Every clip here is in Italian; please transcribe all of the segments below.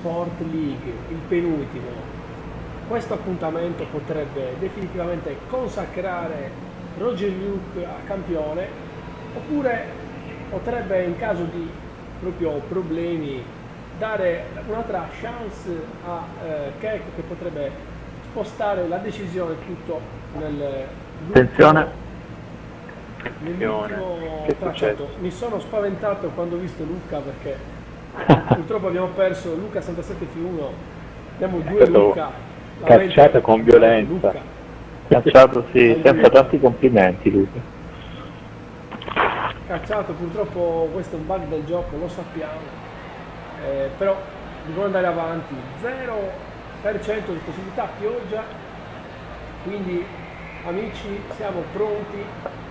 Sport League, il penultimo, questo appuntamento potrebbe definitivamente consacrare Roger Luke a campione, oppure potrebbe, in caso di proprio problemi, dare un'altra chance a Keiko, che potrebbe spostare la decisione tutto Attenzione. nell'ultimo Che è tracciato. successo? Mi sono spaventato quando ho visto Luca, perché purtroppo abbiamo perso Luca 67F1, abbiamo due stato Luca, cacciato con violenza. Luca. Cacciato, sì, senza tanti complimenti, Luca. Cacciato, purtroppo questo è un bug del gioco, lo sappiamo, però dobbiamo andare avanti. 0% di possibilità pioggia, quindi amici siamo pronti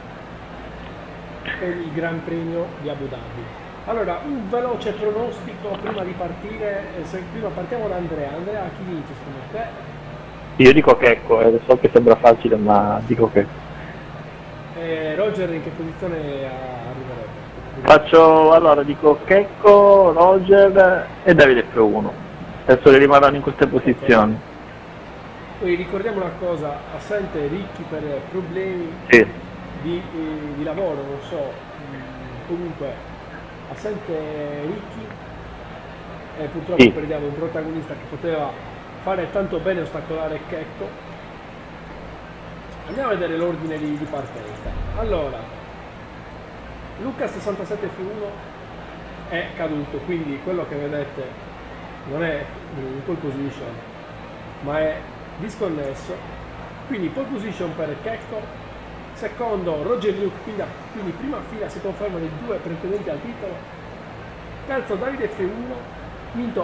per il Gran Premio di Abu Dhabi. Allora, un veloce pronostico prima di partire. Prima partiamo da Andrea. Andrea, chi vince secondo te? Io dico Checco, so che sembra facile, ma dico Checco. Roger in che posizione arriverebbe? Allora dico Checco, Roger e Davide F1. Penso che rimarranno in queste posizioni. Poi ricordiamo una cosa, assente Ricchi per problemi Sì. di lavoro, non so, comunque assente Ricchi, e purtroppo Sì. perdiamo un protagonista che poteva fare tanto bene, ostacolare Checco. Andiamo a vedere l'ordine di partenza. Allora, Luca 67F1 è caduto, quindi quello che vedete non è in pole position, ma è disconnesso. Quindi pole position per Checco, secondo Roger Luke, quindi prima fila si confermano i due pretendenti al titolo, terzo Davide F1, quinto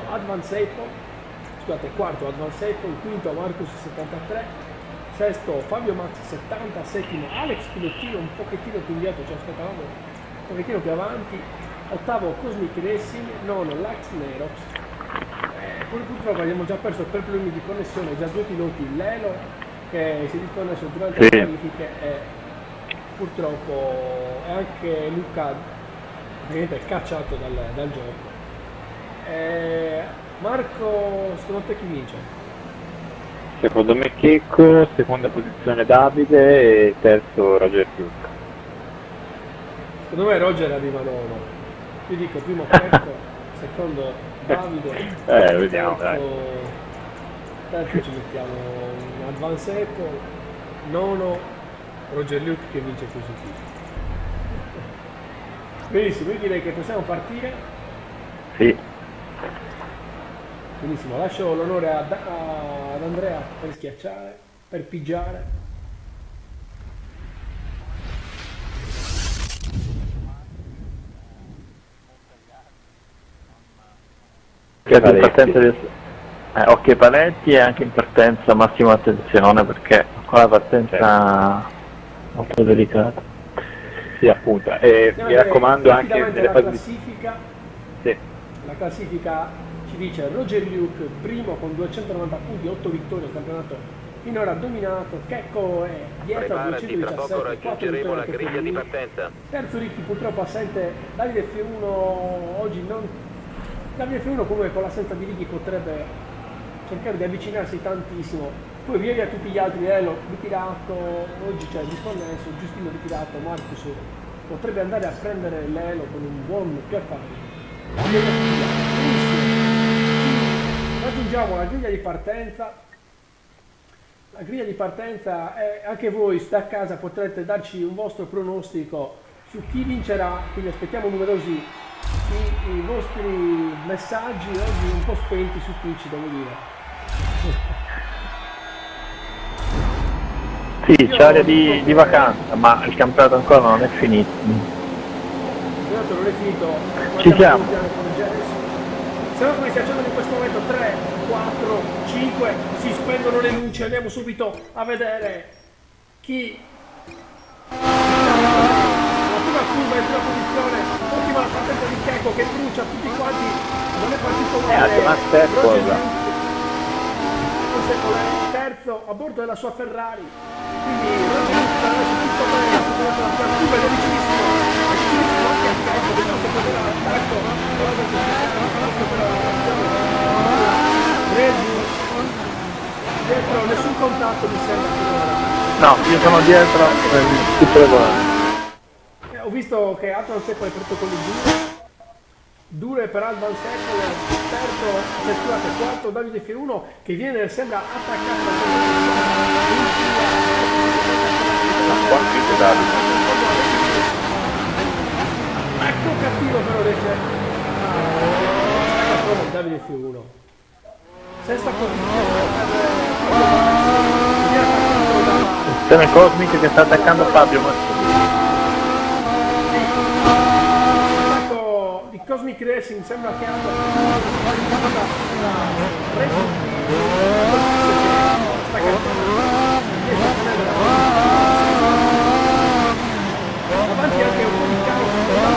quarto Advance Apple, quinto Marcus 73, sesto Fabio Max 70, settimo Alex Pilottino un pochettino più indietro, ci aspettavamo un pochettino più avanti, ottavo Cosmic Racing, nono Lax Nerox. Purtroppo abbiamo già perso per problemi di connessione già due piloti, Lelo che si è disconnesso durante le qualifiche e purtroppo è anche Luca praticamente cacciato dal gioco. Marco, secondo te chi vince? Secondo me Checco, seconda posizione Davide e terzo Roger Luke. Secondo me Roger arriva nono. Io dico primo Checco, secondo Davide, vediamo, terzo ci mettiamo un Advance Apple, nono Roger Luke che vince questo titolo. Benissimo, io direi che possiamo partire. Sì. Benissimo, lascio l'onore ad Andrea per schiacciare, per pigiare. Occhi ai paletti e anche in partenza massima attenzione, perché qua la partenza molto delicata. Sì, appunto. Mi raccomando anche nelle la fasi classifica. Sì. La classifica ci dice Roger Luke primo con 290 punti, 8 vittorie al campionato finora dominato, Checco è dietro a 217, 4 vittorie anche per lui. Terzo Ricchi purtroppo assente, Davide F1 oggi non. Davide F1 come con l'assenza di Ricchi potrebbe cercare di avvicinarsi tantissimo, poi via via tutti gli altri, Elo ritirato, oggi c'è disconnesso, Giustino ritirato, Marcus potrebbe andare a prendere l'Elo con un buon piaffare. Raggiungiamo la griglia di partenza. La griglia di partenza è, anche voi da casa potrete darci un vostro pronostico su chi vincerà, quindi aspettiamo numerosi i vostri messaggi, oggi un po' spenti su Twitch, devo dire. Sì, c'è area di vacanza, ma il campionato ancora non è finito. Non è finito. Ci siamo. Siamo qui, si accendono in questo momento 3, 4, 5, si spengono le luci, andiamo subito a vedere chi. La prima curva in prima posizione, ottima la partenza di Checco che brucia tutti quanti, non è partito male. Terzo a bordo della sua Ferrari, quindi Roger tutto bene, la curva è vicinissimo anche a Checco, vediamo se poteva l'attacco, contatto mi sembra finora. No, io sono dietro, tutto regolare. Ho visto che Atlan Seppel è protocolli dure per Alban Seppel, terzo effettuato, quarto Davide F1 che viene, sembra attaccato ecco cattivo però riesce a Davide F1 sesta posizione Cosmic che sta attaccando Fabio. Cosmic Racing sembra che abbia avanti anche un po' di caos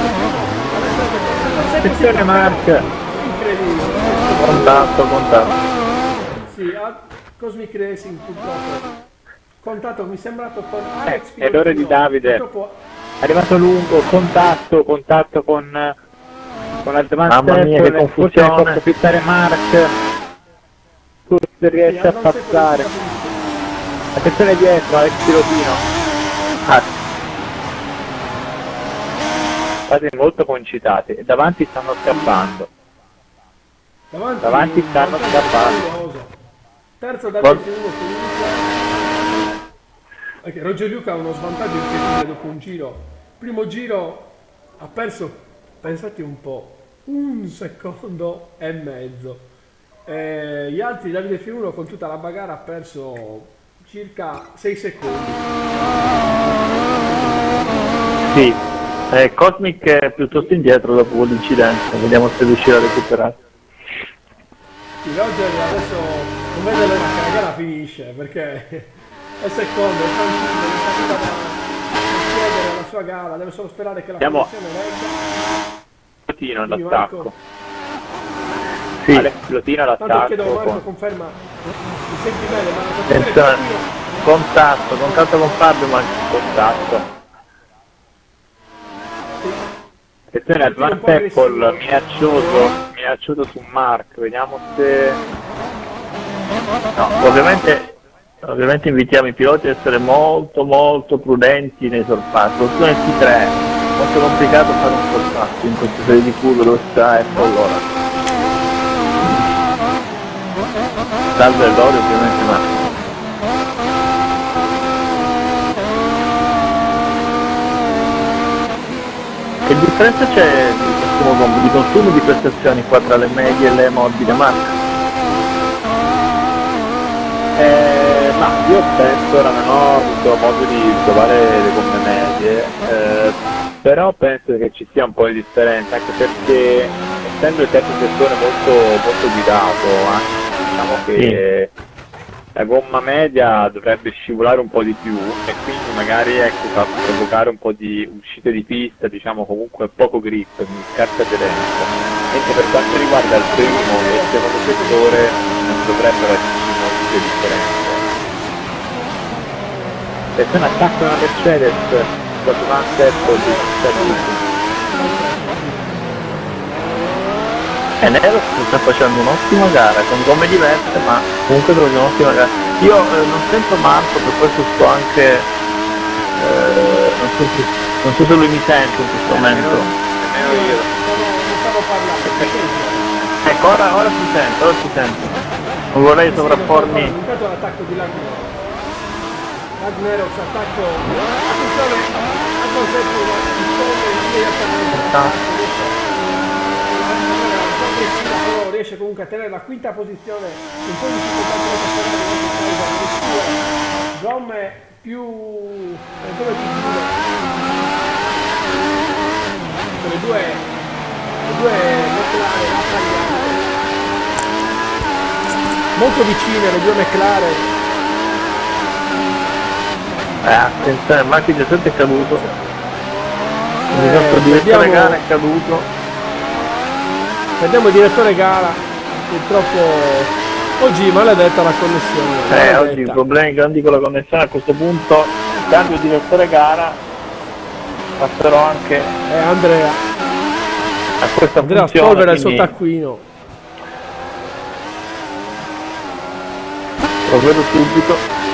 attenzione Mark, incredibile, contatto sì, Cosmic Racing purtroppo contatto mi è sembrato con Alex errore di Davide, purtroppo... è arrivato lungo, contatto con Alban Seppel, forse può approfittare Mark, forse riesce a passare, attenzione dietro Alex Pilotino, state molto concitati e davanti stanno scappando, davanti stanno scappando, terzo da F1 perché Roger Luca ha uno svantaggio incredibile dopo un giro, primo giro ha perso, pensate un po', 1 secondo e mezzo. Gli altri, Davide F1 con tutta la bagarre ha perso circa 6 secondi. Sì, Cosmic è piuttosto indietro dopo quell'incidente, vediamo se riuscirà a recuperare. Sì, Roger adesso non vede l'ora che la gara finisce perché è secondo, è tranquillo, non sta più a chiedere la sua gara, deve solo sperare che la connessione regga. Pilotino all'attacco. Sì. Alex Pilotino all'attacco. Chiedo Marco conferma mi senti bene, ma attenzione, contatto con Fabio, ma contatto. Attenzione Alban Seppel minaccioso su Mark, vediamo se... No, ovviamente invitiamo i piloti ad essere molto prudenti nei sorpassi, posizione T3. Molto complicato fare un sorpasso in questa serie di curve dove sta allora. Salve loro ovviamente, ma che differenza c'è di consumo di prestazioni qua tra le medie e le morbide Mark? Ma io penso, ora non ho avuto modo di provare le gomme medie, però penso che ci sia un po' di differenza, anche perché essendo il terzo settore molto guidato, diciamo che la gomma media dovrebbe scivolare un po' di più e quindi magari fa provocare un po' di uscite di pista, diciamo comunque poco grip, quindi scarsa aderenza. Mentre per quanto riguarda il primo e il secondo settore non dovrebbero esserci molte differenze. E se un attacco alla Mercedes da Alban Seppel Nero sta facendo un'ottima gara con gomme diverse, ma comunque trovo un'ottima gara. Io non sento Marco, per questo sto anche non so se lui mi sente in questo momento. Nemmeno io. Non stavo parlando. Ecco, ora si sente. Non vorrei sovrappormi. Intanto l'attacco di Lagnero. Lagnero attacco. Attenzione, Alban Seppel riesce comunque a tenere la quinta posizione un po' di difficoltà gomme più due McLaren molto vicine le due McLaren. Attenzione, Marchi 17 è caduto, il nostro direttore gara è caduto. Vediamo il direttore gara, purtroppo oggi maledetta la connessione. Oggi problemi grandi con la connessione, a questo punto cambio direttore gara, passerò anche Andrea a questa Andrea funzione. Spolvera il suo taccuino. Lo vedo subito.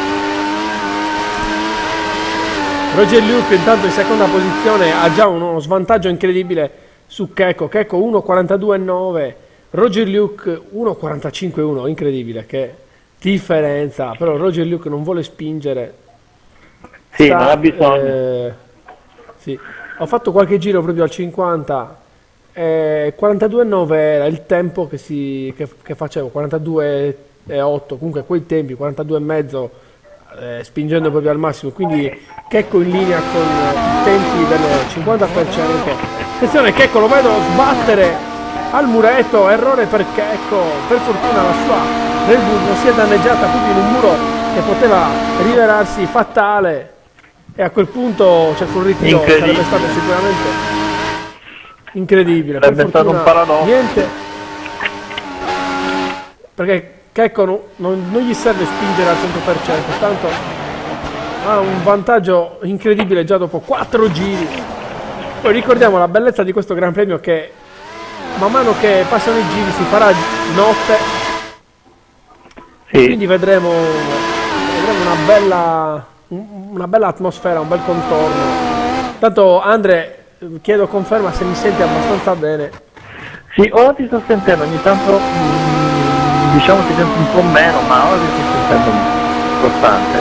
Roger Luke intanto in seconda posizione ha già uno svantaggio incredibile su Checco. Checco 1.42.9, Roger Luke 1.45.1, incredibile, che differenza. Però Roger Luke non vuole spingere. Sì, non ha bisogno. Sì. Ho fatto qualche giro proprio al 50, 42.9 era il tempo che facevo, 42.8, comunque quei tempi, 42.5, spingendo proprio al massimo, quindi Checco in linea con i tempi del 50%. Attenzione, Checco lo vedo sbattere al muretto, errore per Checco, per fortuna la sua Red Bull non si è danneggiata proprio in un muro che poteva rivelarsi fatale. E a quel punto c'è un ritiro, sarebbe stato sicuramente incredibile. Sarebbe stato un paradosso. Niente, perché Checco non gli serve spingere al 100%, tanto ha un vantaggio incredibile già dopo 4 giri. Poi ricordiamo la bellezza di questo Gran Premio, che man mano che passano i giri si farà notte, sì. Quindi vedremo una bella atmosfera, un bel contorno. Tanto Andre, chiedo conferma se mi senti abbastanza bene. Sì, ora ti sto sentendo, ogni tanto diciamo ti sento un po' meno, ma ora ti sto sentendo costante.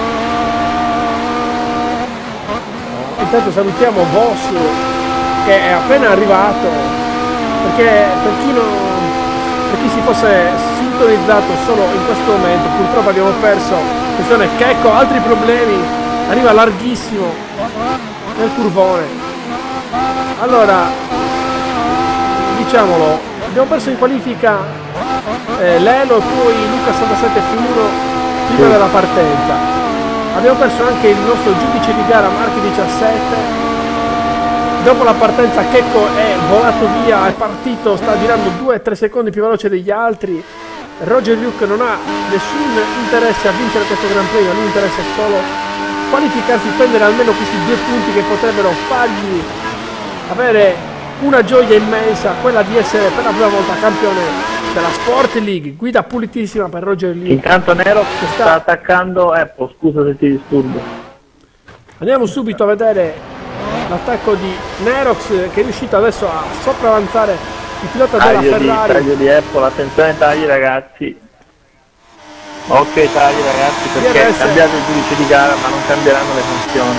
Intanto salutiamo Voss, che è appena arrivato, perché per chi si fosse sintonizzato solo in questo momento, purtroppo abbiamo perso. Attenzione, Checco, altri problemi, arriva larghissimo nel curvone. Allora, diciamolo, abbiamo perso in qualifica Lelo, poi Luca 67 F1 prima della partenza. Abbiamo perso anche il nostro giudice di gara Marchi 17. Dopo la partenza Checco è volato via, è partito, sta girando 2-3 secondi più veloce degli altri. Roger Luke non ha nessun interesse a vincere questo Gran Premio, a lui interessa solo qualificarsi, prendere almeno questi 2 punti che potrebbero fargli avere una gioia immensa, quella di essere per la prima volta campione della Sport League. Guida pulitissima per Roger Luke. Intanto Nero sta attaccando Apple, scusa se ti disturbo. Andiamo subito a vedere l'attacco di Nerox, che è riuscito adesso a sopravanzare il pilota della Ferrari. Taglio di Apple, attenzione, tagli ragazzi. Ok, tagli ragazzi, perché DRS. cambiate il giudice di gara ma non cambieranno le funzioni.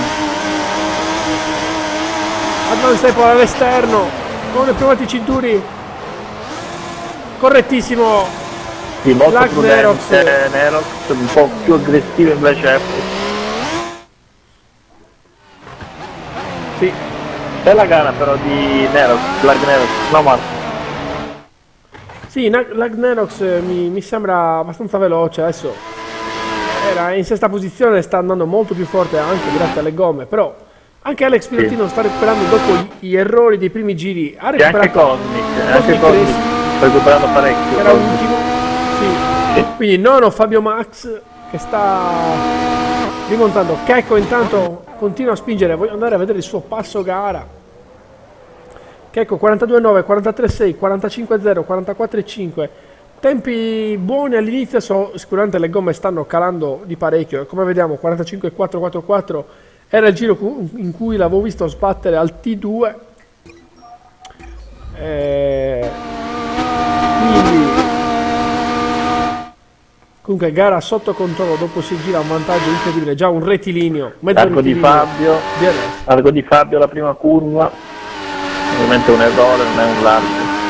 Advance Apple all'esterno con i pneumatici duri, correttissimo. Sì, molto Lag prudente Nerox, un po' più aggressivo invece Apple. Sì. Bella gara però di Nerox, Lag Nerox, no Marco. Sì, Lag Nerox mi sembra abbastanza veloce, adesso era in sesta posizione, sta andando molto più forte anche grazie alle gomme, però anche Alex Pilotino sta recuperando dopo gli errori dei primi giri, ha recuperato anche Cosmic sta recuperando parecchio. Era l'ultimo, sì. Quindi nono Fabio Max che sta rimontando. Checco intanto continua a spingere, voglio andare a vedere il suo passo gara. Checco 42.9, 43.6, 45.0, 44.5, tempi buoni all'inizio, sicuramente le gomme stanno calando di parecchio, come vediamo 45.444 era il giro in cui l'avevo visto sbattere al T2, quindi comunque gara sotto controllo, dopo si gira un vantaggio incredibile, già un rettilineo, mezzo largo rettilineo largo di Fabio la prima curva. Ovviamente un errore, non è un largo.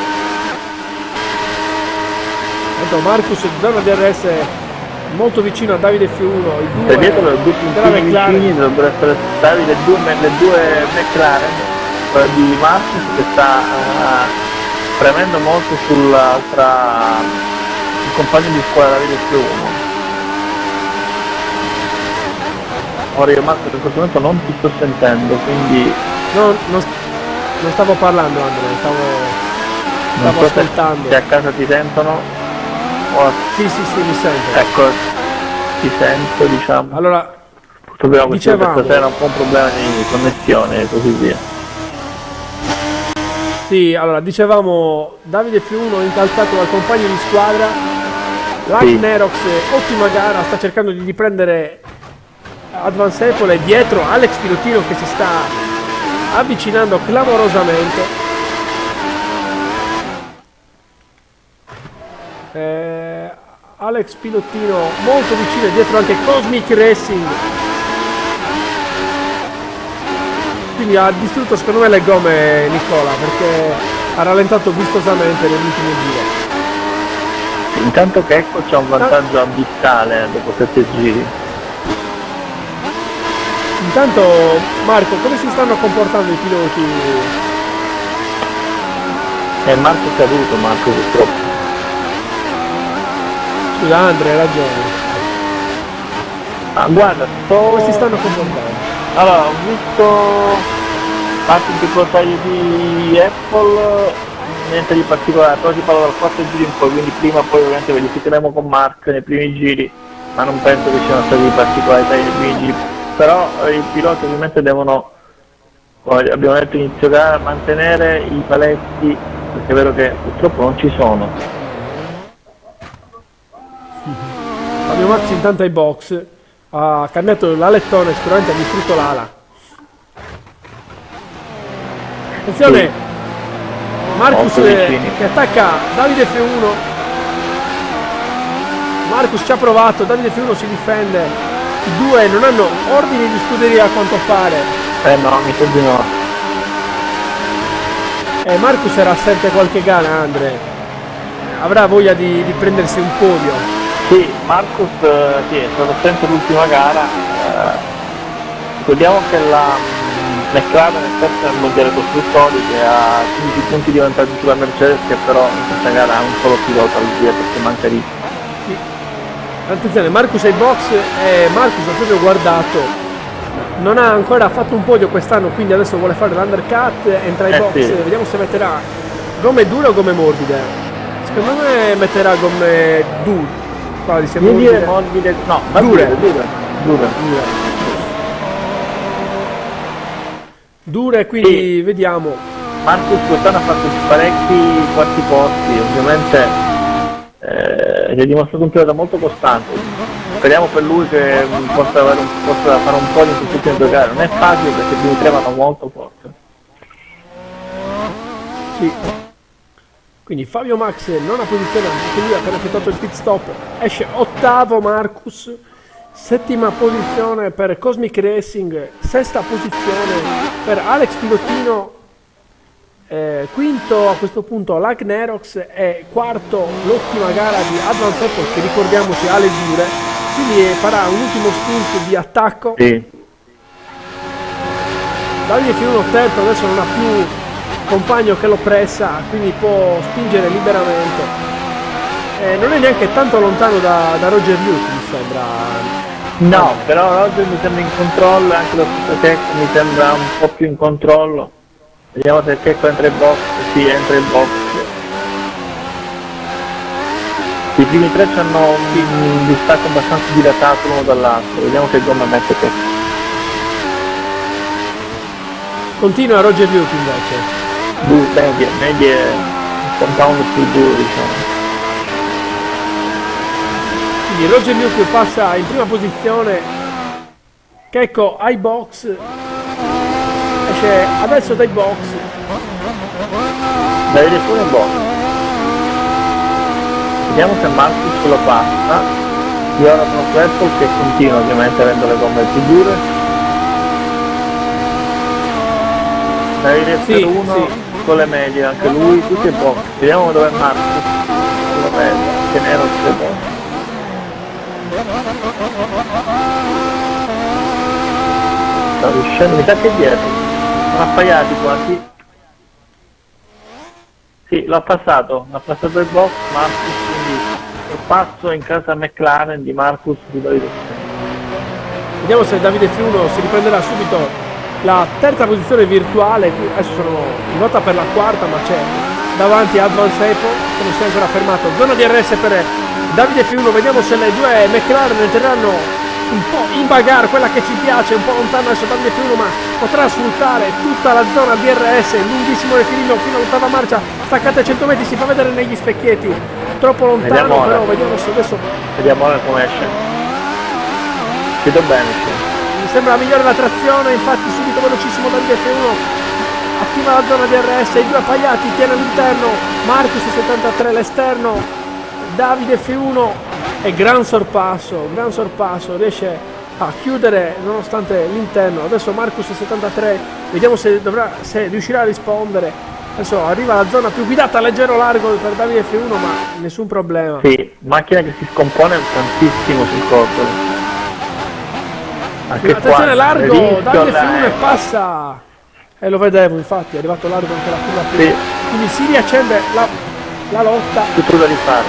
Marcus zona DRS molto vicino a Davide F1, i due e dietro le due puntini vicini dovrebbero essere Davide le due McLaren, quella di Marcus che sta premendo molto sull'altra, il compagno di squadra Davide F1. Ora io Marcus in questo momento non ti sto sentendo, quindi non stavo parlando Andrea, stavo ascoltando. Se a casa ti sentono? Sì, mi sento. Ecco, ti sento, diciamo. Allora, dicevamo, questa sera un po' un problema di connessione e così via. Sì, allora, dicevamo, Davide F1 incalzato dal compagno di squadra Nerox, ottima gara, sta cercando di riprendere Advance Apple e dietro Alex Pilotino che si sta avvicinando clamorosamente. Alex Pilotino molto vicino, dietro anche Cosmic Racing, quindi ha distrutto secondo me le gomme Nicola, perché ha rallentato vistosamente nell'ultimo giro. Intanto che ecco c'è un vantaggio abissale dopo 7 giri. Intanto Marco, come si stanno comportando i piloti? Marco è caduto, Marco purtroppo. Scusa Andre, hai ragione. Guarda, come si stanno comportando? Allora, ho visto parte di portaio di Apple, niente di particolare, però si parla dal 4 giri in poi, quindi prima poi ovviamente verificheremo con Mark nei primi giri, ma non penso che siano stati particolarità nei primi giri. Però i piloti ovviamente devono, come abbiamo detto inizio gara, mantenere i paletti, perché è vero che purtroppo non ci sono. Fabio Max intanto ai box ha cambiato l'alettone, sicuramente ha distrutto l'ala. Attenzione, sì. Marcus che attacca Davide F1. Marcus ci ha provato, Davide F1 si difende. I due non hanno ordini di scuderia a quanto pare. No, mi sa di no. Marcus era assente qualche gara, Andre. Avrà voglia di prendersi un podio. Sì, Marcus sì, è stato assente l'ultima gara. Ricordiamo che la McLaren è terza nel mondiale costruttori, che ha 15 punti di vantaggio sulla Mercedes, che però in questa gara ha un solo pilota al via perché manca lì. Sì. Attenzione, Marcus ai box e Marcus ha proprio guardato, non ha ancora fatto un podio quest'anno, quindi adesso vuole fare l'undercut, entra ai box, sì. Vediamo se metterà gomme dure o gomme morbide. Secondo me metterà gomme dure. Morbide, no, dure, quindi sì. Vediamo. Marcus quest'anno ha fatto parecchi quarti posti, ovviamente si è dimostrato un pilota molto costante. Speriamo per lui che possa fare un po' di queste ultime 2 gare. Non è facile perché i primi 3 vanno molto forte. Sì. Quindi Fabio Max non ha posizione, anche lui ha appena effettuato il pit stop, esce ottavo Marcus, settima posizione per Cosmic Racing, sesta posizione per Alex Pilotino, quinto a questo punto Nerox e quarto l'ottima gara di Advance Apple, che ricordiamoci ha le dure, quindi farà un ultimo stint di attacco. Sì. Davide F1 terzo, adesso non ha più compagno che lo pressa, quindi può spingere liberamente. Non è neanche tanto lontano da Roger Luke, mi sembra. No, però Roger mi sembra in controllo, anche lo stesso Checco mi sembra un po' più in controllo. Vediamo se Checco entra in box. Sì, entra in box. I primi 3 hanno un distacco abbastanza dilatato l'uno dall'altro, vediamo che gomma mette Checco. Continua Roger Luke invece. Medie compound più duro, diciamo. Quindi Roger Luke passa in prima posizione, Checco ai box, esce adesso dai box. Davide F1 in box. Vediamo se Marcus lo passa. Io ora sono su Apple che continua ovviamente avendo le gomme più dure. Davide F1 sì. Con le medie, anche lui, tutti e box. Vediamo dove è Marcus. Che nero tutte e box. Sta riuscendo, mi sa che è dietro. Sono appaiati quasi. Sì, l'ha passato il box Marcus, quindi il passo in casa McLaren di Marcus di Davide. Vediamo se Davide F1 si riprenderà subito la terza posizione virtuale. Adesso sono in lotta per la quarta, ma c'è davanti Advance Apple che non si è ancora fermato. Zona DRS per Davide F1, vediamo se le due McLaren entreranno un po' in bagarre, quella che ci piace, un po' lontano adesso Davide F1, ma potrà sfruttare tutta la zona DRS, lunghissimo rettilineo fino all'ottava marcia, staccate 100 metri, si fa vedere negli specchietti troppo lontano, però vediamo se adesso... Vediamo ora come esce. Vedo bene, sì. Mi sembra migliore la trazione, infatti subito velocissimo dal F1, attiva la zona DRS, i due appagliati, tiene all'interno, Marcus 73 l'esterno, Davide F1 e gran sorpasso, riesce a chiudere nonostante l'interno. Adesso Marcus 73, vediamo se riuscirà a rispondere. Adesso arriva la zona più guidata, leggero largo per Davide F1, ma nessun problema. Sì, macchina che si scompone tantissimo sul corpo. Anche attenzione, largo, Davide F1 e passa. E lo vedevo, infatti, è arrivato largo anche la curva prima. Sì. Quindi si riaccende la lotta. Tutto da rifare.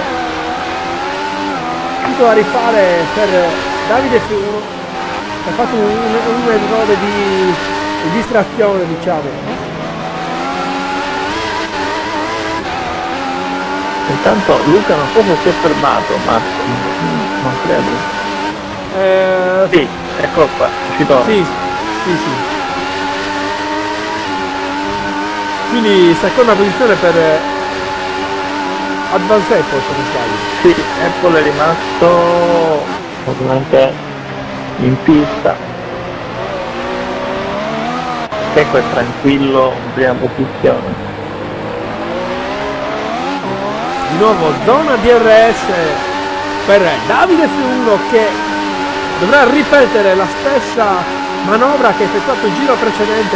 Tutto da rifare per Davide F1, che ha fatto un errore di distrazione, diciamo. Intanto Luca non so se si è fermato, ma non credo. Sì, eccolo qua, ci torna. Sì. Quindi seconda posizione per Advance Apple, se non sbaglio. Sì, Apple è rimasto ovviamente in pista. Checo è tranquillo in prima posizione. Di nuovo zona DRS per Davide F1, che dovrà ripetere la stessa manovra che ha effettuato il giro precedente.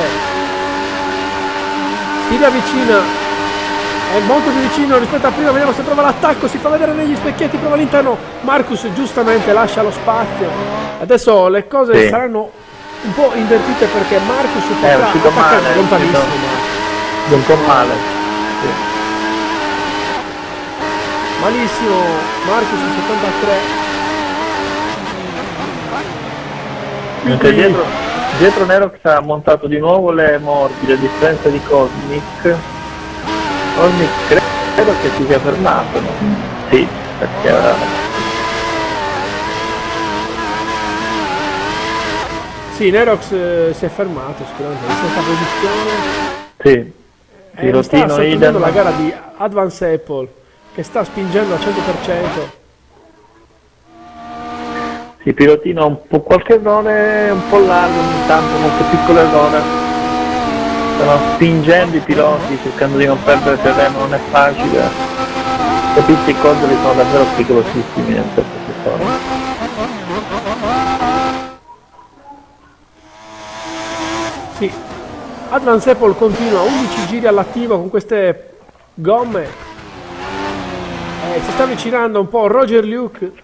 Si riavvicina, è molto più vicino rispetto a prima, vediamo se prova l'attacco, si fa vedere negli specchietti, prova all'interno, Marcus giustamente lascia lo spazio. Adesso le cose saranno un po' invertite perché Marcus potrà attaccare lontanissimo. Un po' male. Sì. Malissimo, Marcus 73. Mentre dietro Nerox ha montato di nuovo le morbide, a differenza di Cosmic. Cosmic credo che si sia fermato, no? Sì, perché era... Sì, Nerox si è fermato sicuramente, in sesta posizione. Sì, sta sorprendendo la gara di Advance Apple, che sta spingendo al 100%. Sì, pilotino un po' qualche errore, un po' largo ogni tanto, molto piccolo errore. Stanno spingendo i piloti, cercando di non perdere terreno, non è facile. Le piste e cordoli sono davvero pericolosissimi nel terzo settore. Sì, Advance Apple continua, 11 giri all'attivo con queste gomme. Si sta avvicinando un po' Roger Luke,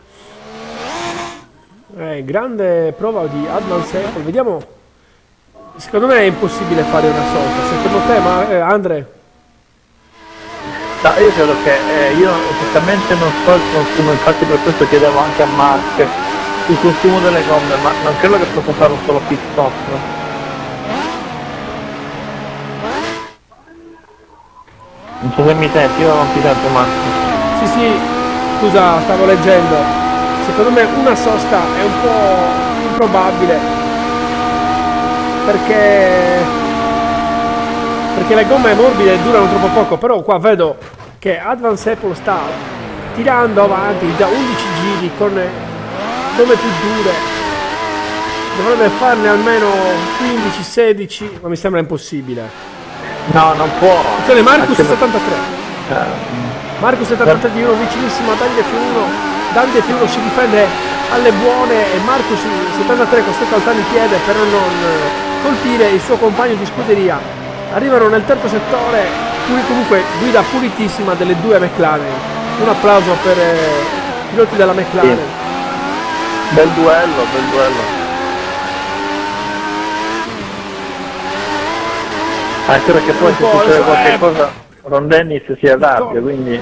grande prova di Advance Apple, vediamo, secondo me è impossibile fare una sosta, secondo te Andre? No, io credo che io esattamente non so il consumo, infatti per questo chiedevo anche a Mark il consumo delle gomme, ma non credo che possa fare un solo pit stop. Non so se mi senti, io non ti sento Mark. Sì, scusa, stavo leggendo. Secondo me una sosta è un po' improbabile perché le gomme morbide durano troppo poco, però qua vedo che Advance Apple sta tirando avanti da 11 giri con gomme più dure, dovrebbe farne almeno 15-16, ma mi sembra impossibile. No, non può. Attenzione, Marcus 73. Marcus 73 di uno vicinissimo a Davide F1. Davide F1 si difende alle buone e Marcus 73 costretto ad alzare il piede per non colpire il suo compagno di scuderia. Arrivano nel terzo settore, comunque guida pulitissima delle due McLaren. Un applauso per i piloti della McLaren. Sì. Bel duello. Anche perché poi se succede qualche cosa Ron Dennis si arrabbia, quindi...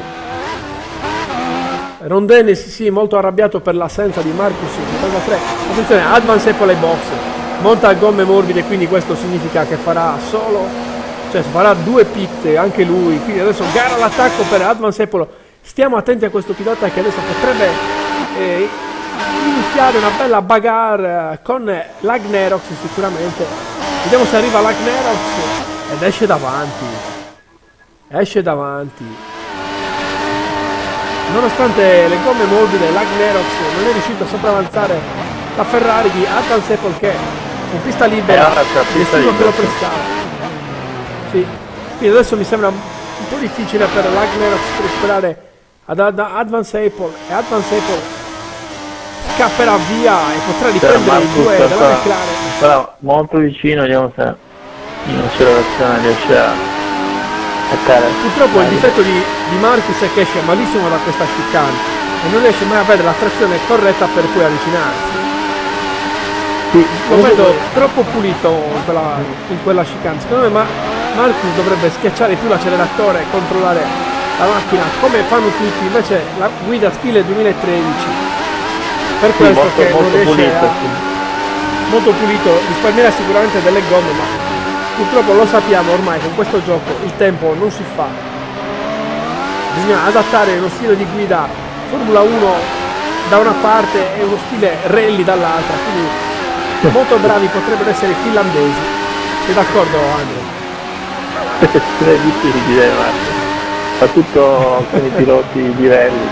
Ron Dennis sì, molto arrabbiato per l'assenza di Marcus 73. Attenzione, Advance Apple ai box, monta a gomme morbide, quindi questo significa che farà farà 2 pit anche lui, quindi adesso gara all'attacco per Advance Apple. Stiamo attenti a questo pilota che adesso potrebbe iniziare una bella bagarre con l'Agnerox sicuramente. Vediamo se arriva l'Agnerox ed esce davanti. nonostante le gomme morbide, l'Agnerox non è riuscito a sopravanzare la Ferrari di Advance Apple, che in pista libera nessuno che lo pressava. Sì. Quindi adesso mi sembra un po' difficile per l'Agnerox recuperare ad Advance Apple, e Advance Apple scapperà via e potrà riprendere i due della McLaren. Però molto vicino, vediamo se in accelerazione riesce a attaccare. Purtroppo il difetto di Marcus è che esce malissimo da questa chicane e non riesce mai a avere la trazione corretta per poi avvicinarsi. Sì, lo vedo troppo pulito in quella chicane. Secondo me Marcus dovrebbe schiacciare più l'acceleratore e controllare la macchina come fanno tutti, invece la guida stile 2013. Per questo molto, che non riesce pulito, molto pulito, risparmierà sicuramente delle gomme, ma purtroppo lo sappiamo ormai, con questo gioco il tempo non si fa. Bisogna adattare uno stile di guida Formula 1 da una parte e uno stile rally dall'altra, quindi molto bravi potrebbero essere i finlandesi. Sei d'accordo, Andrea? È difficile, soprattutto con i piloti di rally.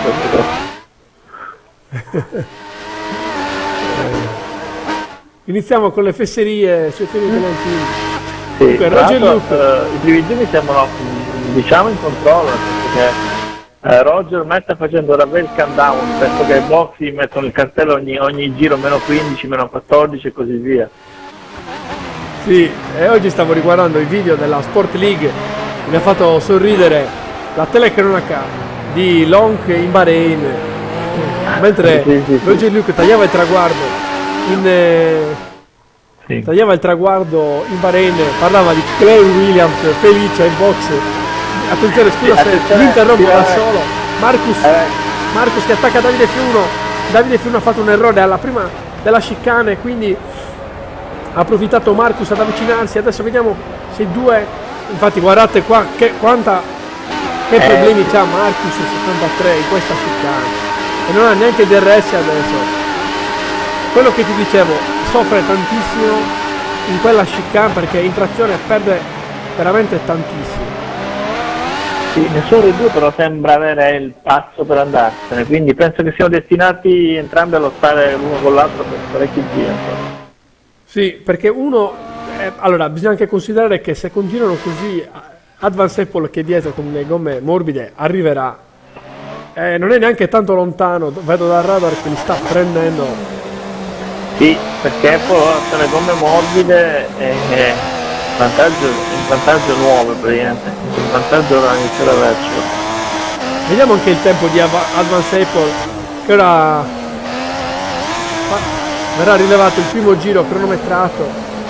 Iniziamo con le fesserie sui fini Valentini. Sì, Roger Luke. I primi due mi sembrano, diciamo, in controllo, nel senso che Roger sta facendo davvero il countdown, penso che i boxi mettono il cartello ogni giro, meno 15, meno 14 e così via. Sì, e oggi stavo riguardando i video della Sport League, mi ha fatto sorridere la telecronaca di Long in Bahrain, mentre sì. Roger Luke tagliava il traguardo in Bahrain, parlava di Claire Williams felice in box. Attenzione, scusa se mi interrompo da solo. Marcus che attacca Davide F1. Davide F1 ha fatto un errore alla prima della chicane, quindi ha approfittato Marcus ad avvicinarsi. Adesso vediamo se i due, infatti guardate qua che problemi c'ha Marcus 73 in questa chicane e non ha neanche il DRS adesso. Quello che ti dicevo, soffre tantissimo in quella chicane perché in trazione perde veramente tantissimo. Sì, nessuno dei due però sembra avere il passo per andarsene, quindi penso che siano destinati entrambi a lottare l'uno con l'altro per parecchi giri. Sì, perché allora bisogna anche considerare che se continuano così Advance Apple, che è dietro con le gomme morbide, arriverà, non è neanche tanto lontano, vedo dal radar che li sta prendendo. Sì, perché Apple ha le gomme morbide e un vantaggio nuovo praticamente, un vantaggio da iniziare a avercelo. Vediamo anche il tempo di Advance Apple, che ora verrà rilevato il primo giro cronometrato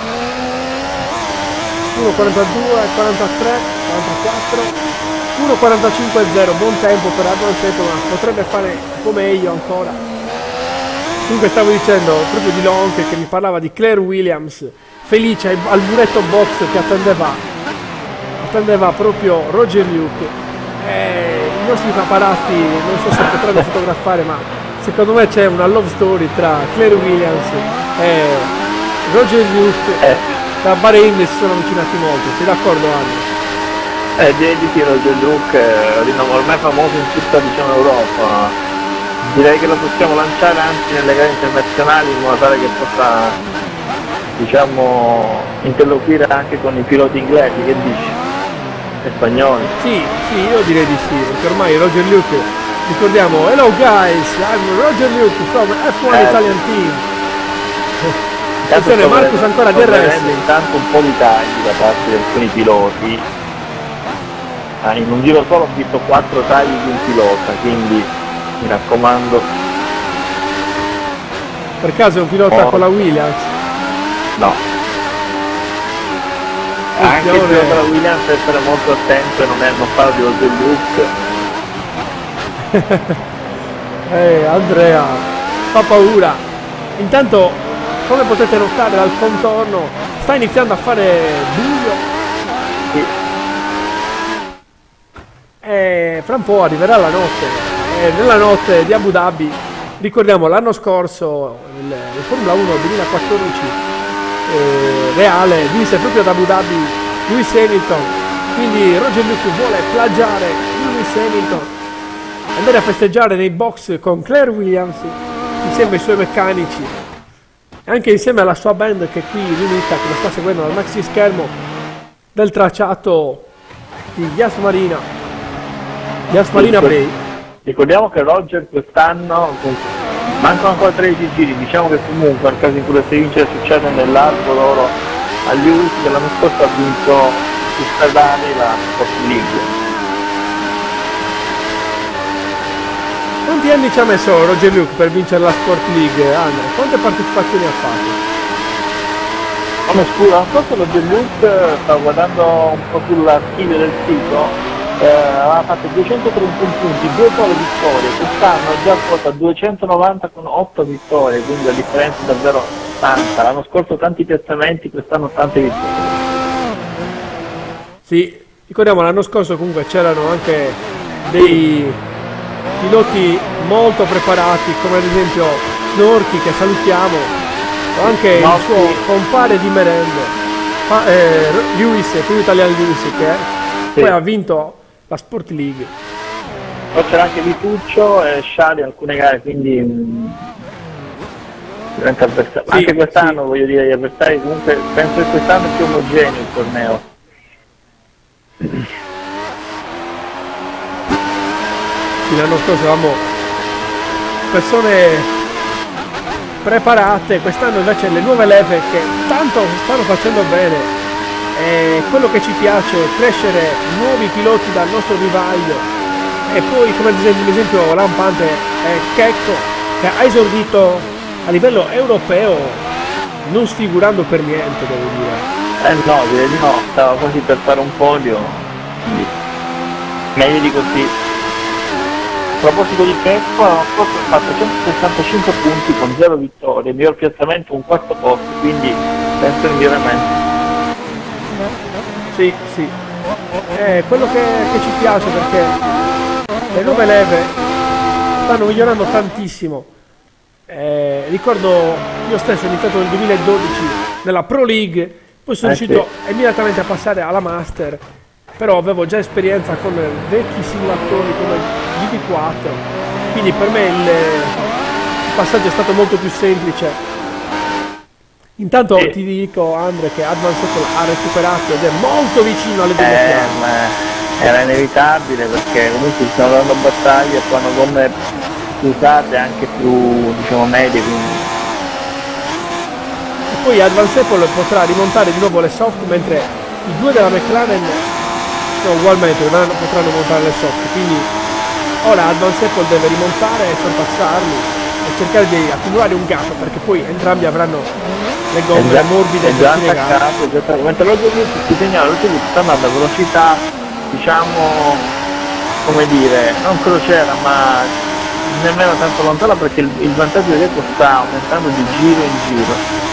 1:42, 43, 44, 1:45,0, buon tempo per Advance Apple, ma potrebbe fare un po' meglio ancora. Comunque stavo dicendo proprio di Long che mi parlava di Claire Williams felice al muretto box che attendeva proprio Roger Luke. I nostri paparazzi non so se potranno fotografare, ma secondo me c'è una love story tra Claire Williams e Roger Luke. Da Bahrain si sono avvicinati molto, sei d'accordo, Anna? Direi di sì, Roger Luke ormai famoso in tutta, diciamo, Europa. Direi che lo possiamo lanciare anche nelle gare internazionali in modo tale che possa, diciamo, interloquire anche con i piloti inglesi, che dici? E spagnoli. Sì, io direi di sì, perché ormai Roger Luke, ricordiamo, hello guys, I'm Roger Luke from F1 Italian Team. Attenzione, Marcus ancora DRS. Intanto un po' di tagli da parte di alcuni piloti. In un giro solo ho visto 4 tagli di un pilota, quindi mi raccomando. Per caso è un pilota con la Williams? No. Anche il pilota della Williams deve essere molto attento e non parlo di Roger Luke. Andrea, fa paura. Intanto, come potete notare dal contorno, sta iniziando a fare buio. Sì. E fra un po' arriverà la notte. Nella notte di Abu Dhabi, ricordiamo l'anno scorso il Formula 1 2014 reale vinse proprio ad Abu Dhabi Lewis Hamilton, quindi Roger Luke vuole plagiare Lewis Hamilton andare a festeggiare nei box con Claire Williams insieme ai suoi meccanici e anche insieme alla sua band che è qui riunita, come sta seguendo dal maxi schermo, del tracciato di Yas Marina Bay. Ricordiamo che Roger quest'anno mancano ancora 13 giri, diciamo che comunque nel caso in cui dovesse vincere succede nell'arco loro a Lewis, che l'anno scorso ha vinto su stradali la Sport League. Quanti anni ci ha messo Roger Luke per vincere la Sport League, Andrea? Quante partecipazioni ha fatto? Come scusa, non so se Roger Luke, stavo guardando un po' sull'archivio del sito, aveva fatto 231 punti, 2 sole vittorie, quest'anno già quota 290 con 8 vittorie, quindi la differenza è davvero tanta. L'anno scorso tanti piazzamenti, quest'anno tante vittorie. Sì, ricordiamo l'anno scorso comunque c'erano anche dei piloti molto preparati, come ad esempio Snorky, che salutiamo, o anche il suo compare di merende, Lewis, Team Italian Lewis, che poi ha vinto la Sport League. Poi c'era anche Vituccio e Sciali in alcune gare, quindi diventa avversario. Sì, anche quest'anno voglio dire, gli avversari comunque penso che quest'anno è più omogeneo il torneo. L'anno scorso avevamo persone preparate, quest'anno invece le nuove leve che tanto stanno facendo bene, e quello che ci piace è crescere nuovi piloti dal nostro vivaio, e poi come ad esempio lampante è Checco, che ha esordito a livello europeo non sfigurando per niente, devo dire. No, direi di no, stava quasi per fare un podio, quindi meglio di così. A proposito di Checco, l'anno scorso ha fatto 165 punti con 0 vittorie, miglior piazzamento un quarto posto, quindi penso in miglioramento. Sì, sì, è quello che ci piace, perché le nuove leve stanno migliorando tantissimo. Ricordo io stesso ho iniziato nel 2012 nella Pro League, poi sono riuscito immediatamente a passare alla Master, però avevo già esperienza con vecchi simulatori come GP4, quindi per me il passaggio è stato molto più semplice. Intanto ti dico, Andre, che Advanced ha recuperato ed è molto vicino alle due piante. Era inevitabile, perché comunque si stanno dando battaglie, fanno gomme più usate, anche più, diciamo, medie, quindi. E poi Advanced potrà rimontare di nuovo le soft, mentre i due della McLaren ugualmente potranno montare le soft, quindi ora Advanced deve rimontare e sorpassarli e cercare di accumulare un gap, perché poi entrambi avranno le gomme morbide già attaccato, mentre l'Ogiolino si segnala, l'Ogiolino sta andando a velocità, diciamo, come dire, non crociera, ma nemmeno tanto lontana, perché il vantaggio di Eco sta aumentando di giro in giro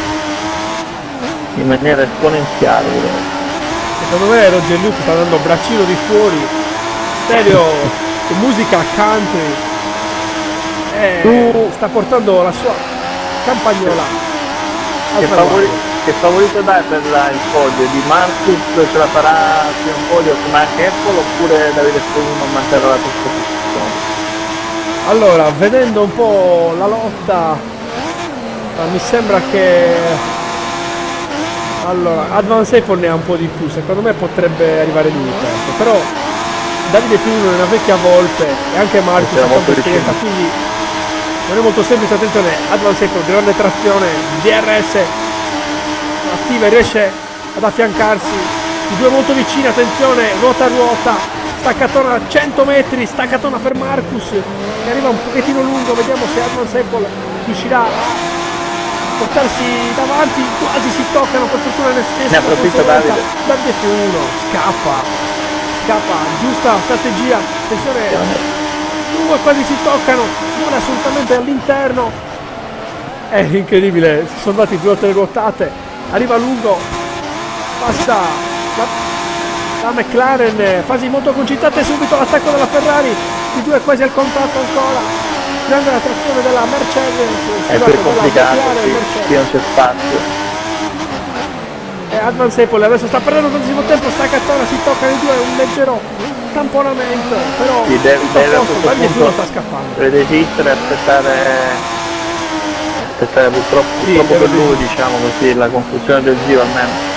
in maniera esponenziale, direi. Secondo me Roger Luke sta dando braccino di fuori, stereo con musica country, e sta portando la sua campagnola. Che favorito dai per il podio? Di Marcus ce la farà sia un podio come anche Apple, oppure Davide Spolino manterrà la terza posizione? Allora, vedendo un po' la lotta, mi sembra che Advance Apple ne ha un po' di più, secondo me potrebbe arrivare lui terzo, però Davide Firmino è una vecchia volpe e anche Marcus ha molta esperienza, quindi non è molto semplice. Attenzione, Advance Apple, grande trazione, DRS attiva e riesce ad affiancarsi, i due molto vicini, attenzione, ruota a ruota, staccatona a 100 metri, staccatona per Marcus che arriva un pochettino lungo, vediamo se Advance Apple riuscirà a portarsi davanti, quasi si toccano, per fortuna ne approfitta Davide F1, scappa, giusta strategia, attenzione, due quasi si toccano, non assolutamente all'interno, è incredibile, si sono dati 2 o 3 ruotate, arriva lungo, passa la McLaren, fasi molto concitate, subito l'attacco della Ferrari, i due quasi al contatto ancora, grande la trazione della Mercedes, è più complicato, sì, non c'è spazio. E Advance Apple adesso sta perdendo tantissimo tempo, staccatona, si toccano i due, un leggero tamponamento, però sì, deve a questo punto sta scappando. deve desistere e aspettare purtroppo per lui, diciamo così, la conclusione del giro almeno.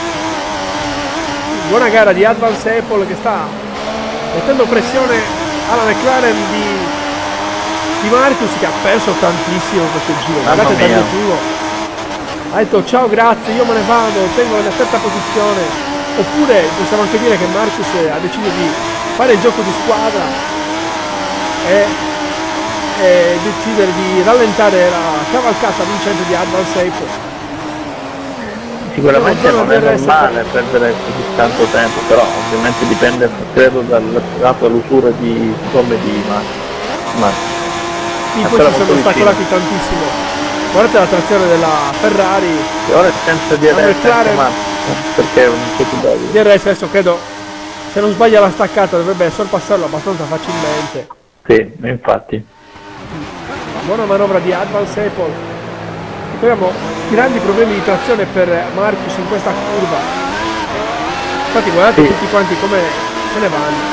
Buona gara di Advance Apple che sta mettendo pressione alla McLaren di Marcus, che ha perso tantissimo questo giro. Guardate dal ha detto ciao, grazie, io me ne vado, tengo la terza posizione. Oppure possiamo anche dire che Marcus ha deciso di fare il gioco di squadra e decidere di rallentare la cavalcata vincente di Advance Apple. Sicuramente non è normale perdere così tanto tempo, però ovviamente dipende, credo, dall'usura di gomme di Marcus. Sì, poi si sono ostacolati tantissimo. Guardate la trazione della Ferrari. E ora è senza DRS perché non c'è più bello. DRS adesso credo, se non sbaglia la staccata, dovrebbe sorpassarlo abbastanza facilmente. Sì, infatti. Buona manovra di Advance Apple. Abbiamo grandi problemi di trazione per Marcus in questa curva. Infatti guardate tutti quanti come se ne vanno.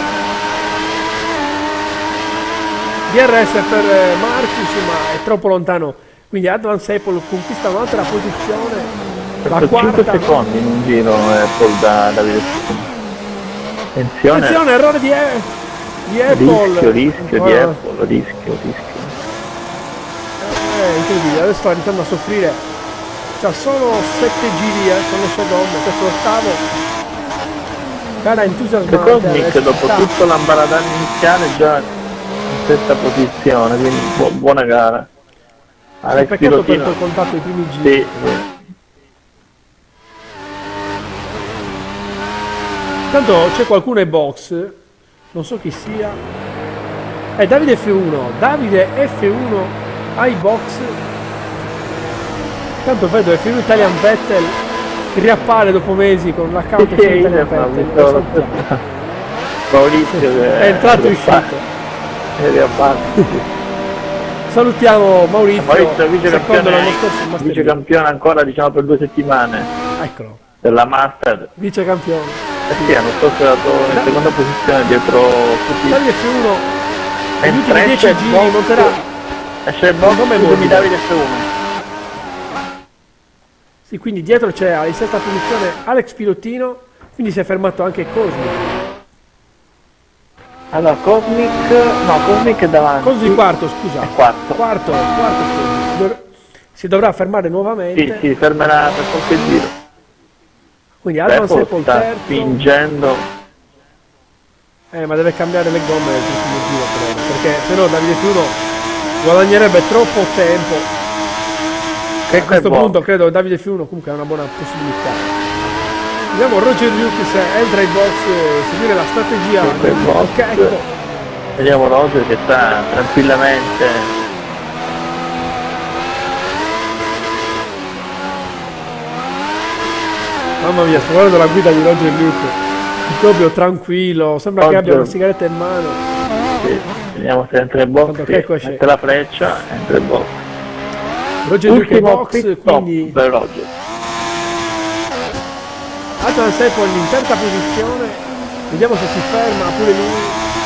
DRS per Marcus, ma è troppo lontano. Quindi Advance Apple conquista un'altra posizione, la quarta. 5 secondi in un giro Apple da Davide. Attenzione, errore di Apple. Rischio. Incredibile, adesso sta iniziando a soffrire. C'ha solo 7 giri con le sue gomme, questo ottavo. Gara entusiasmante. Cosmic dopo tutto l'ambaradano iniziale già in sesta posizione, quindi buona gara. Alex peccato per il contatto ai primi giri. Sì. Intanto c'è qualcuno ai box, non so chi sia. È Davide F1 ai box. Intanto vedo F1 Italian Vettel che riappare dopo mesi con l'account F1 Italian Vettel. Maurizio è entrato e uscito. E riappare. Salutiamo Maurizio vice campione ancora, diciamo, per 2 settimane. Eccolo. Della Master. Vice campione. Sì, hanno stato in seconda posizione dietro tutti. Davide F1 negli ultimi 10 giri monterà. Esce il box come Davide F1. Sì, quindi dietro c'è in sesta posizione Alex Pilotino, quindi si è fermato anche Cosmic. Allora, Cosmic è davanti. Cosmic quarto, scusa. È quarto. Quarto si dovrà fermare nuovamente. Sì, fermerà per qualche giro. Quindi Advance Apple terzo. Spingendo. Ma deve cambiare le gomme nel prossimo giro, credo, perché se no Davide F1 guadagnerebbe troppo tempo. A questo punto credo che Davide F1 comunque ha una buona possibilità. Vediamo Roger Lucas entra in box, seguire la strategia del Checco. Vediamo Roger che sta tranquillamente. Mamma mia, sto guardando la guida di Roger Lucas, proprio tranquillo, sembra che abbia una sigaretta in mano. Sì, vediamo se entra in box, mette la freccia, entra in box. Roger Lucas in box, quindi per Roger. Advance Apple in terza posizione, vediamo se si ferma pure lui.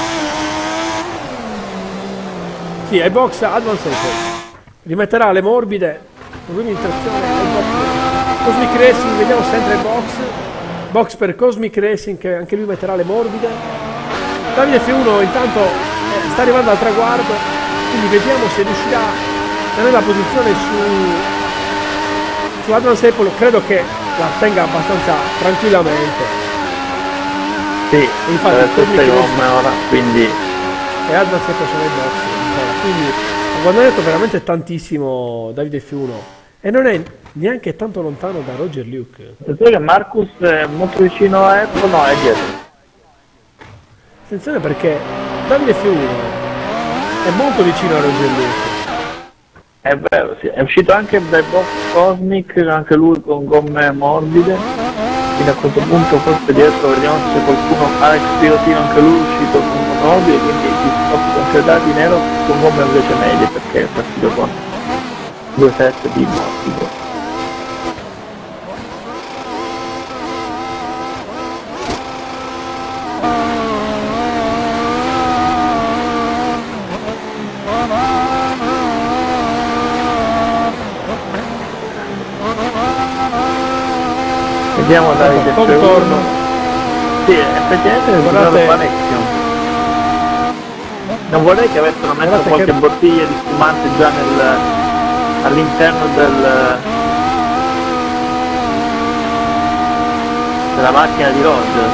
Sì, ai box Advance Apple rimetterà le morbide, problemi di trazione ai box. Cosmic Racing, vediamo se entra in box per Cosmic Racing, che anche lui metterà le morbide. Davide F1 intanto sta arrivando al traguardo, quindi vediamo se riuscirà a tenere la posizione su Advance Apple. Credo che la tenga abbastanza tranquillamente. Sì, infatti queste gomme ora, quindi e Advance Apple sono in box ancora. Quindi ha guadagnato veramente tantissimo Davide F1 e non è neanche tanto lontano da Roger Luke. Attenzione che Marcus è molto vicino a Apple, no, è dietro. Attenzione perché Davide F1 è molto vicino a Roger Luke. È vero, sì, è uscito anche dai box Cosmic, anche lui con gomme morbide, quindi a questo punto forse dietro vediamo se c'è qualcuno. Alex Pilotino anche lui è uscito con gomme morbide, quindi si sono concretati nero con gomme invece medie perché è partito con 2 set di morbido. Vediamo Davide contorno. Sì, effettivamente è durato parecchio. Non vorrei che avessero messo qualche bottiglia di spumante già all'interno della macchina di Roger.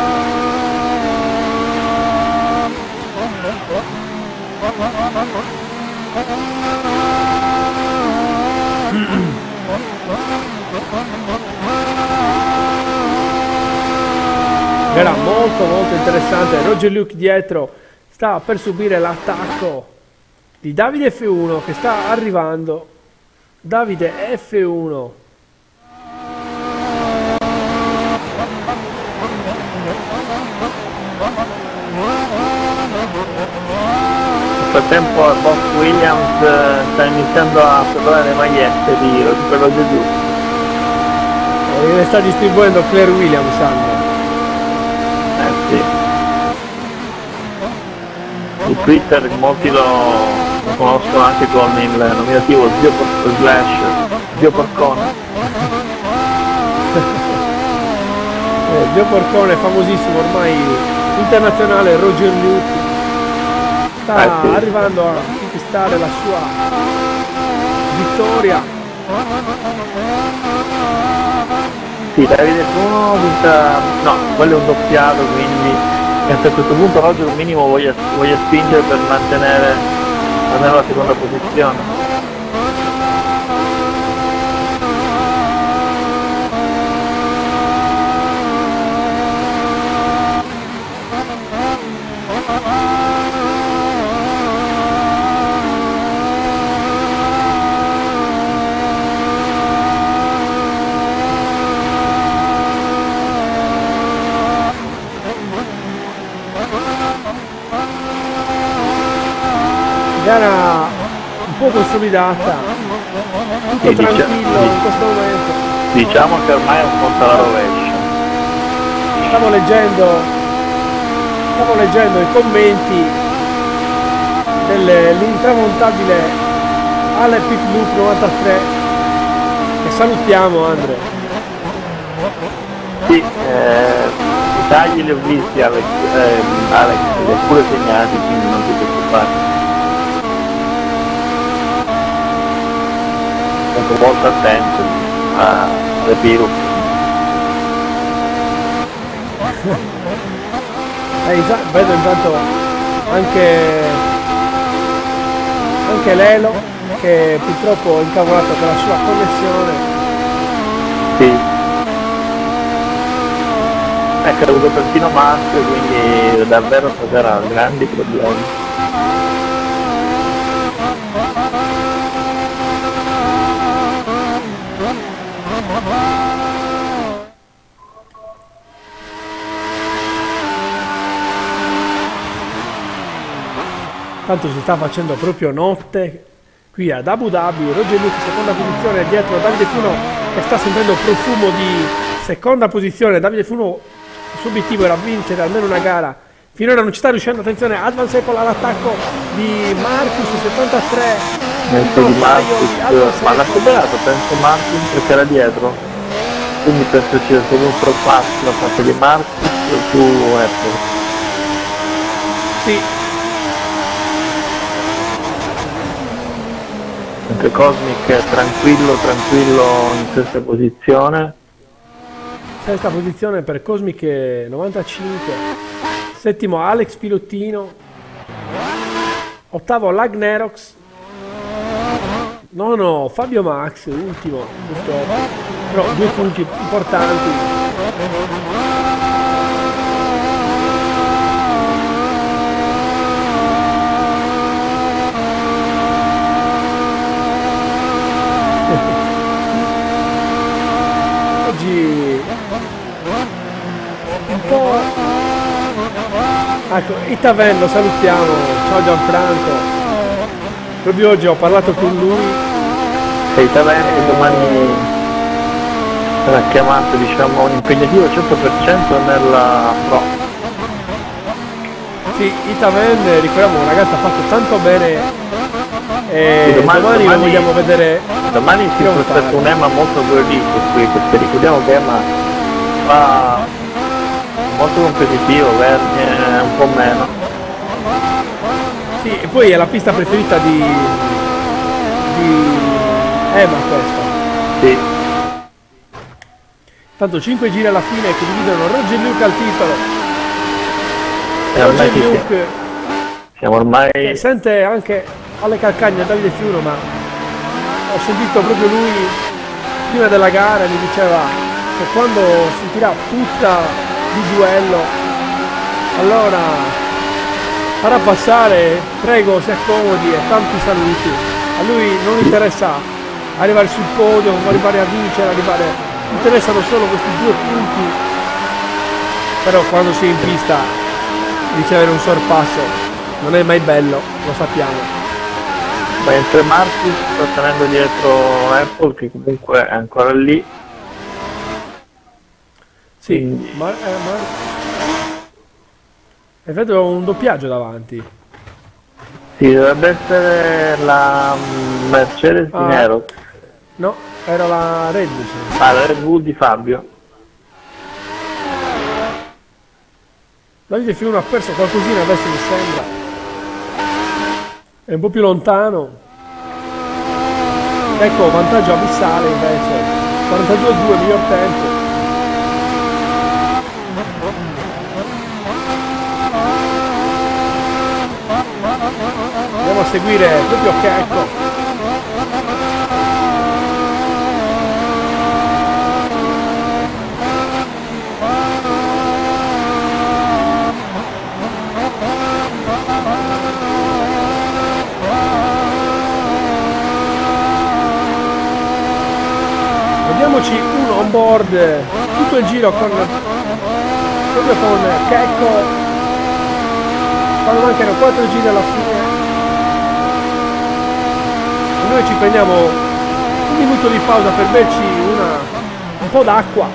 Era molto interessante. Roger Luke dietro sta per subire l'attacco di Davide F1 che sta arrivando. Davide F1. Nel frattempo il boss Williams sta iniziando a preparare le magliette per Roger Luke. Le sta distribuendo Claire Williams, Sandro. Sì. Su Twitter molti lo conoscono anche con il nominativo Zio Porcone. Zio Porcone, famosissimo ormai internazionale. Roger Luke sta arrivando a conquistare la sua vittoria. Sì, Davide F1 vinta, no, quello è un doppiato, quindi penso a questo punto Roger un minimo voglia spingere per mantenere almeno la seconda posizione. Gara un po' consolidata, tutto tranquillo in questo momento. Diciamo che ormai è un conto alla rovescia. Stavo leggendo i commenti dell'intramontabile Ale Pit Loop 93 e salutiamo Andre. Sì, i tagli li ho visti Alex, li ho pure segnati, quindi non ti preoccupare. Molto attento alle Piru. Vedo intanto anche Lelo che purtroppo è incavolato con la sua connessione. Sì. È caduto persino Maschio, quindi davvero stasera grandi problemi. Tanto si sta facendo proprio notte qui ad Abu Dhabi. Roger Luke seconda posizione dietro Davide F1 che sta sentendo profumo di seconda posizione. Davide F1 il suo obiettivo era vincere almeno una gara, finora non ci sta riuscendo. Attenzione, Advance Apple all'attacco di Marcus 73 di Marcus, ma l'ha superato penso Marcus perché era dietro, quindi penso sia stato un sorpasso da parte di Marcus su Apple. Sì. Anche Cosmic è tranquillo in sesta posizione. Sesta posizione per Cosmic 95. Settimo Alex Pilottino. Ottavo Lagnerox. Nono Fabio Max, ultimo purtroppo. Però 2 punti importanti. Un po'. Ecco, Itaven lo salutiamo, ciao Gianfranco. Proprio oggi ho parlato con lui. E Itaven che domani sarà chiamato, diciamo, un impegnativo 100% nella Pro. Sì, Itaven, ricordiamo, un ragazzo ha fatto tanto bene. E domani lo vogliamo vedere. Domani si prospetta un EMA molto glorioso qui, perché ricordiamo che EMA qua molto competitivo, Vergne un po' meno. Sì, e poi è la pista preferita di Ema questa. Sì. Tanto 5 giri alla fine che dividono Roger Luke al titolo. E ormai Roger Luke siamo ormai... che sente anche alle calcagna Davide Fiuno, ma ho sentito proprio lui prima della gara, mi diceva che quando sentirà puzza di duello allora farà passare, prego si accomodi e tanti saluti. A lui non interessa arrivare sul podio, arrivare a vincere, interessano solo questi 2 punti, però quando si è in pista ricevere un sorpasso non è mai bello, lo sappiamo. Mentre Marcus sta tenendo dietro Apple, che comunque è ancora lì. Sì, quindi... e vedo un doppiaggio davanti. Sì, dovrebbe essere la Mercedes di Nero. No, era la Red Bull. Ah, la Red Bull di Fabio. Davide Fiuno ha perso qualcosina, adesso mi sembra. È un po' più lontano. Ecco, vantaggio abissale invece. 42-2, miglior tempo. Andiamo a seguire proprio Checco. Vediamoci un on board tutto il giro proprio con Checco. Quando mancano 4 giri alla fine e noi ci prendiamo un minuto di pausa per berci un po' d'acqua.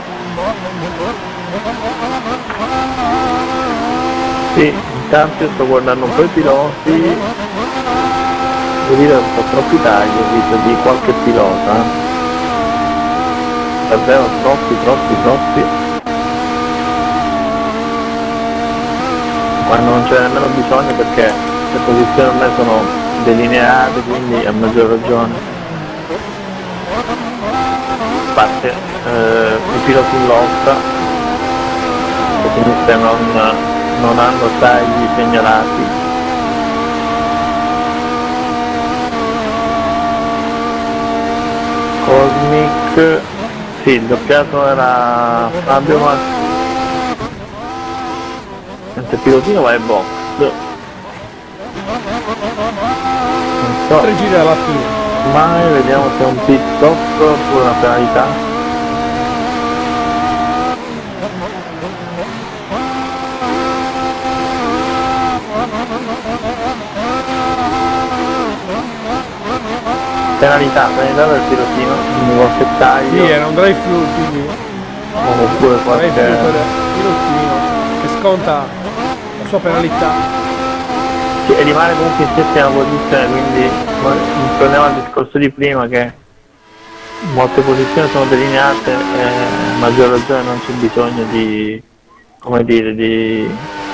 Sì, intanto io sto guardando un po' i piloti, devo dire un po' troppi tagli ho visto di qualche pilota, davvero troppi. Quando non c'è nemmeno bisogno, perché le posizioni ormai sono delineate, quindi a maggior ragione. A parte i piloti in lotta, che comunque non hanno tagli segnalati. Cosmic, sì, il doppiato era Fabio Marco. Mentre il pilotino va in box. Non so. 3 giri alla fine. Mai, vediamo se è un pit stop oppure una penalità. Penalità del pilotino, quindi qualche taglio. Sì, era un drive thru, quindi oppure qualche pilotino che sconta la sua penalità. Sì, e rimane comunque in settima posizione, quindi torniamo al discorso di prima che molte posizioni sono delineate e a maggior ragione non c'è bisogno di, come dire, di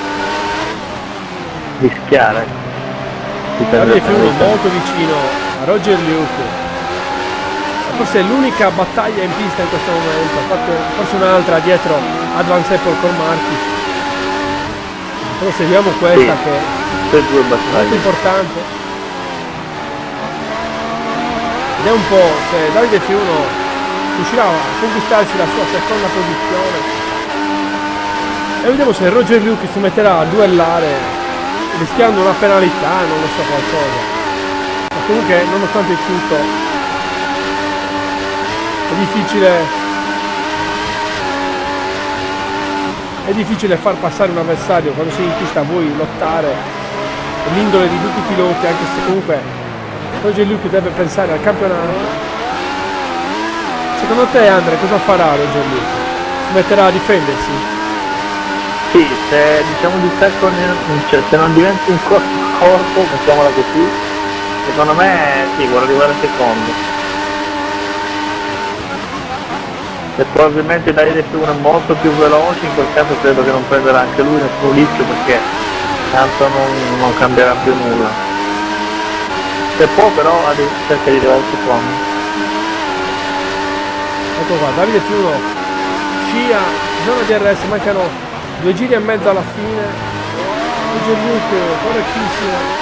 rischiare. Davide Fiuno molto vicino a Roger Luke, forse è l'unica battaglia in pista in questo momento, forse un'altra dietro Advance Apple con Marcus, però seguiamo questa sì, che è molto importante ed è un po' se Davide Fiuno riuscirà a conquistarsi la sua seconda posizione e vediamo se Roger Luke si metterà a duellare rischiando una penalità, non lo so, qualcosa, ma comunque nonostante tutto è difficile far passare un avversario quando sei in pista, vuoi lottare, l'indole di tutti i piloti, anche se comunque Roger Luke deve pensare al campionato. Secondo te, Andre, cosa farà Roger Luke? Si metterà a difendersi? Sì, se diciamo di stacco, cioè, se non diventi un corpo, mettiamola così, secondo me sì, vuole arrivare secondo. e probabilmente Davide F1 è molto più veloce, in quel caso credo che non prenderà anche lui nessun rischio, perché tanto non cambierà più nulla. Se può però cerca di arrivare al secondo. Ecco qua, Davide F1 scia, zona DRS, mancano 2 giri e mezzo alla fine. Roger Luke correttissimo.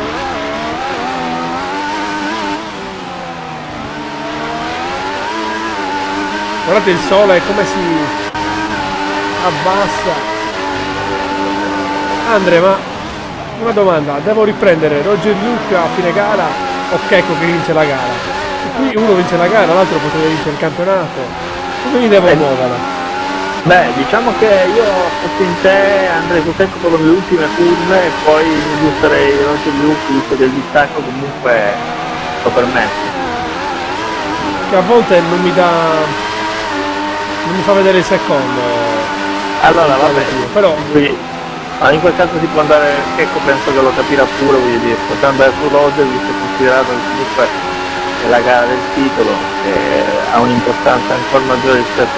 Guardate il sole come si abbassa. Andre, ma una domanda, devo riprendere Roger Luke a fine gara o Checco che vince la gara? Se qui uno vince la gara, l'altro potrebbe vincere il campionato. Come mi devo muovere? Beh, diciamo che io fossi in te andrei su Checco per le ultime curve e poi mi butterei Roger Luke, visto che il distacco comunque lo permette. Che a volte non mi fa vedere il secondo. Allora vabbè, però in quel caso si può andare, ecco, penso che lo capirà pure, voglio dire, potrà andare su Roger, visto che considerato che comunque è la gara del titolo, ha un'importanza ancora maggiore rispetto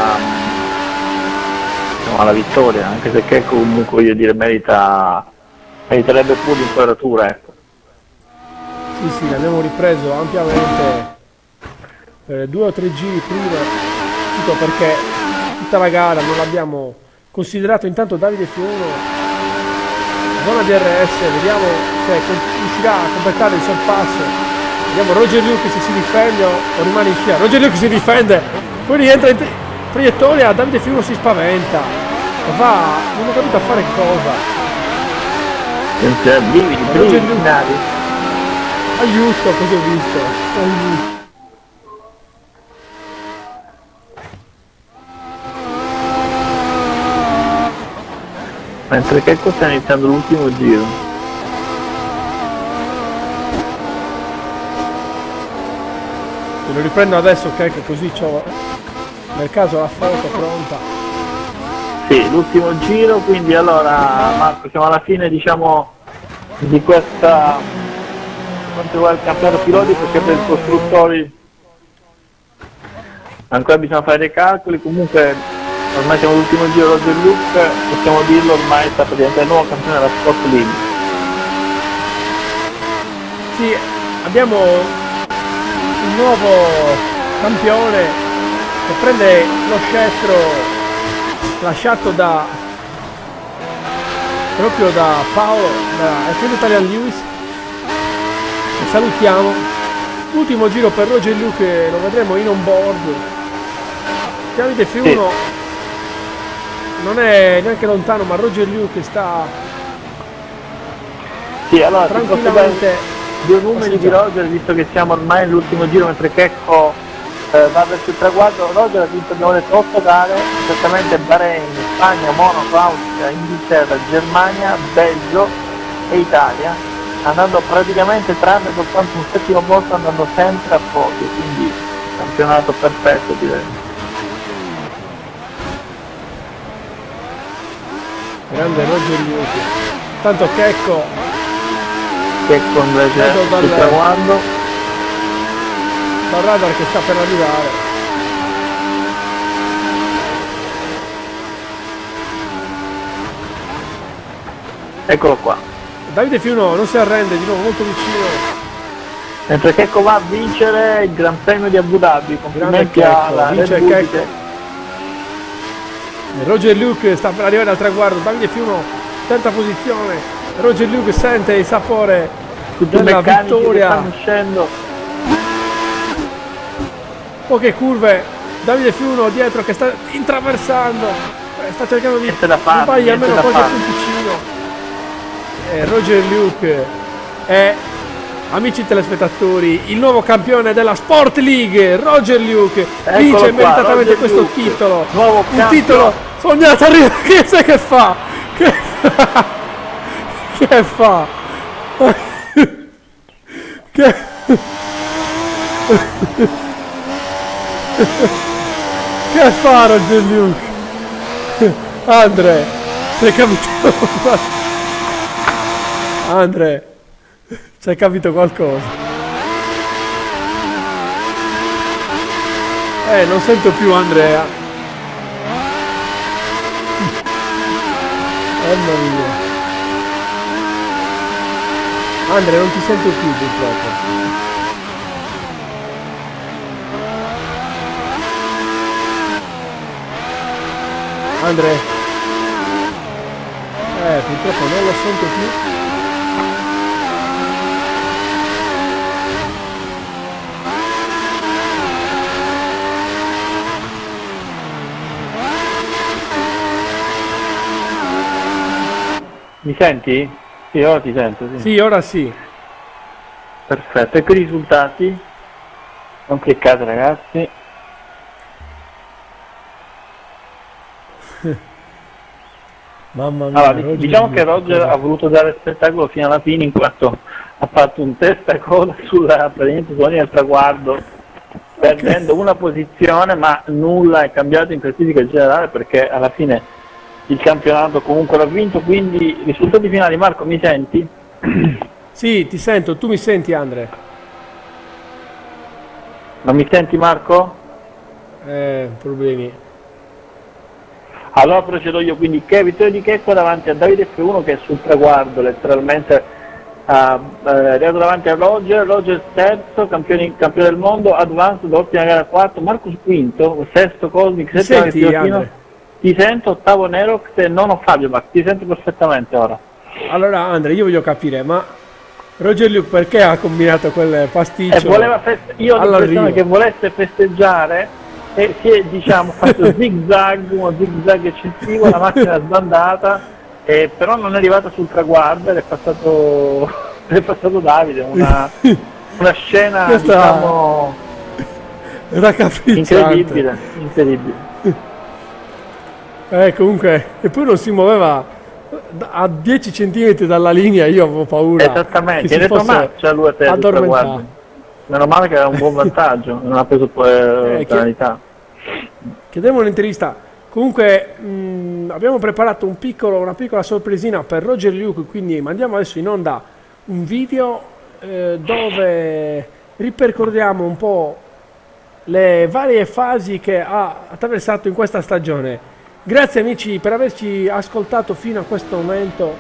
alla vittoria, anche se Checco comunque, voglio dire, meriterebbe pure l'inquadratura, ecco. Sì, l'abbiamo ripreso ampiamente 2 o 3 giri prima, tutto perché tutta la gara non l'abbiamo considerato. Intanto Davide F1 zona DRS, vediamo se riuscirà a completare il sorpasso. Vediamo Roger Luke se si difende o rimane in scia. Roger Luke si difende, poi rientra in traiettoria, Davide F1 si spaventa, non ho capito a fare cosa. Roger Luke, aiuto, cosa ho visto? Aiuto. Mentre Checco sta iniziando l'ultimo giro. Lo riprendo adesso, Checco, così c'ho nel caso la foto pronta. Sì, l'ultimo giro, quindi allora Marco siamo alla fine, diciamo, di questa, quanto riguarda il campionato piloti, perché per i costruttori ancora bisogna fare dei calcoli. Comunque ormai siamo all'ultimo giro, Roger Luke, possiamo dirlo, ormai sta praticamente il nuovo campione della Sport League. Sì, abbiamo un nuovo campione che prende lo scettro lasciato proprio da Paolo, da F1 Italian Lewis, che salutiamo. Ultimo giro per Roger Luke, lo vedremo in on board. Davide F1 sì, non è neanche lontano, ma Roger Luke sta allora, tranquillamente. Due numeri di Roger, visto che siamo ormai all'ultimo giro, mentre Checco va verso il traguardo. Roger ha vinto, abbiamo detto, 8 gare, esattamente Bahrain, Spagna, Monaco, Austria, Inghilterra, Germania, Belgio e Italia, andando praticamente, tranne soltanto un settimo posto, andando sempre a podio, quindi campionato perfetto, direi. Grande Roger Luke. Tanto Checco invece il traguardo dal radar che sta per arrivare. Eccolo qua. Davide F1 non si arrende, di nuovo molto vicino. Mentre Checco va a vincere il Gran Premio di Abu Dhabi. Complimenti alla vince Checco. Roger Luke sta per arrivare al traguardo. Davide F1 terza posizione. Roger Luke sente il sapore della vittoria. Stanno uscendo. Poche curve. Davide F1 dietro che sta intraversando, sta cercando di sbagliare almeno qualche punticino. Roger Luke è, amici telespettatori, il nuovo campione della Sport League. Roger Luke vince meritatamente questo titolo, un titolo sognato. Che sai che fa? Che fa? Che fa Roger Luke? Andre, sei capito? Andre, ci hai capito qualcosa? Non sento più Andrea. Mamma mia. Andrea, non ti sento più purtroppo. Andrea. Purtroppo non lo sento più. Mi senti? Sì, ora ti sento, sì. Sì, ora sì. Perfetto, ecco i risultati. Non cliccate ragazzi. Mamma mia. Allora, diciamo che Roger ha voluto dare spettacolo fino alla fine in quanto ha fatto un testa coda sulla linea del traguardo, perdendo una posizione, ma nulla è cambiato in classifica generale perché alla fine il campionato comunque l'ha vinto, quindi risultati finali. Marco, mi senti? Sì, ti sento, tu mi senti Andre? Non mi senti Marco? Problemi. Allora procedo io, quindi che vittoria di Checco davanti a Davide F1 che è sul traguardo letteralmente arrivato davanti a Roger terzo, campione del mondo, Advanced doppia gara 4, Marcus quinto, sesto Cosmic, settimo ti sento, ottavo Nerox e nono Fabio, ma ti sento perfettamente ora. Allora Andre, io voglio capire, ma Roger Luke perché ha combinato quel pasticcio? Io ho l'impressione che volesse festeggiare e si è, diciamo, fatto uno zigzag eccessivo, la macchina è sbandata, però non è arrivata sul traguardo ed è passato Davide, una scena diciamo incredibile. Comunque, e poi non si muoveva a 10 cm dalla linea, io avevo paura. Esattamente, hai detto ma c'è lui a te sul traguardo. Meno male che era un buon vantaggio, non ha preso poi penalità. Chiediamo un'intervista. Comunque abbiamo preparato una piccola sorpresina per Roger Luke, quindi mandiamo adesso in onda un video dove ripercorriamo un po' le varie fasi che ha attraversato in questa stagione. Grazie amici per averci ascoltato fino a questo momento.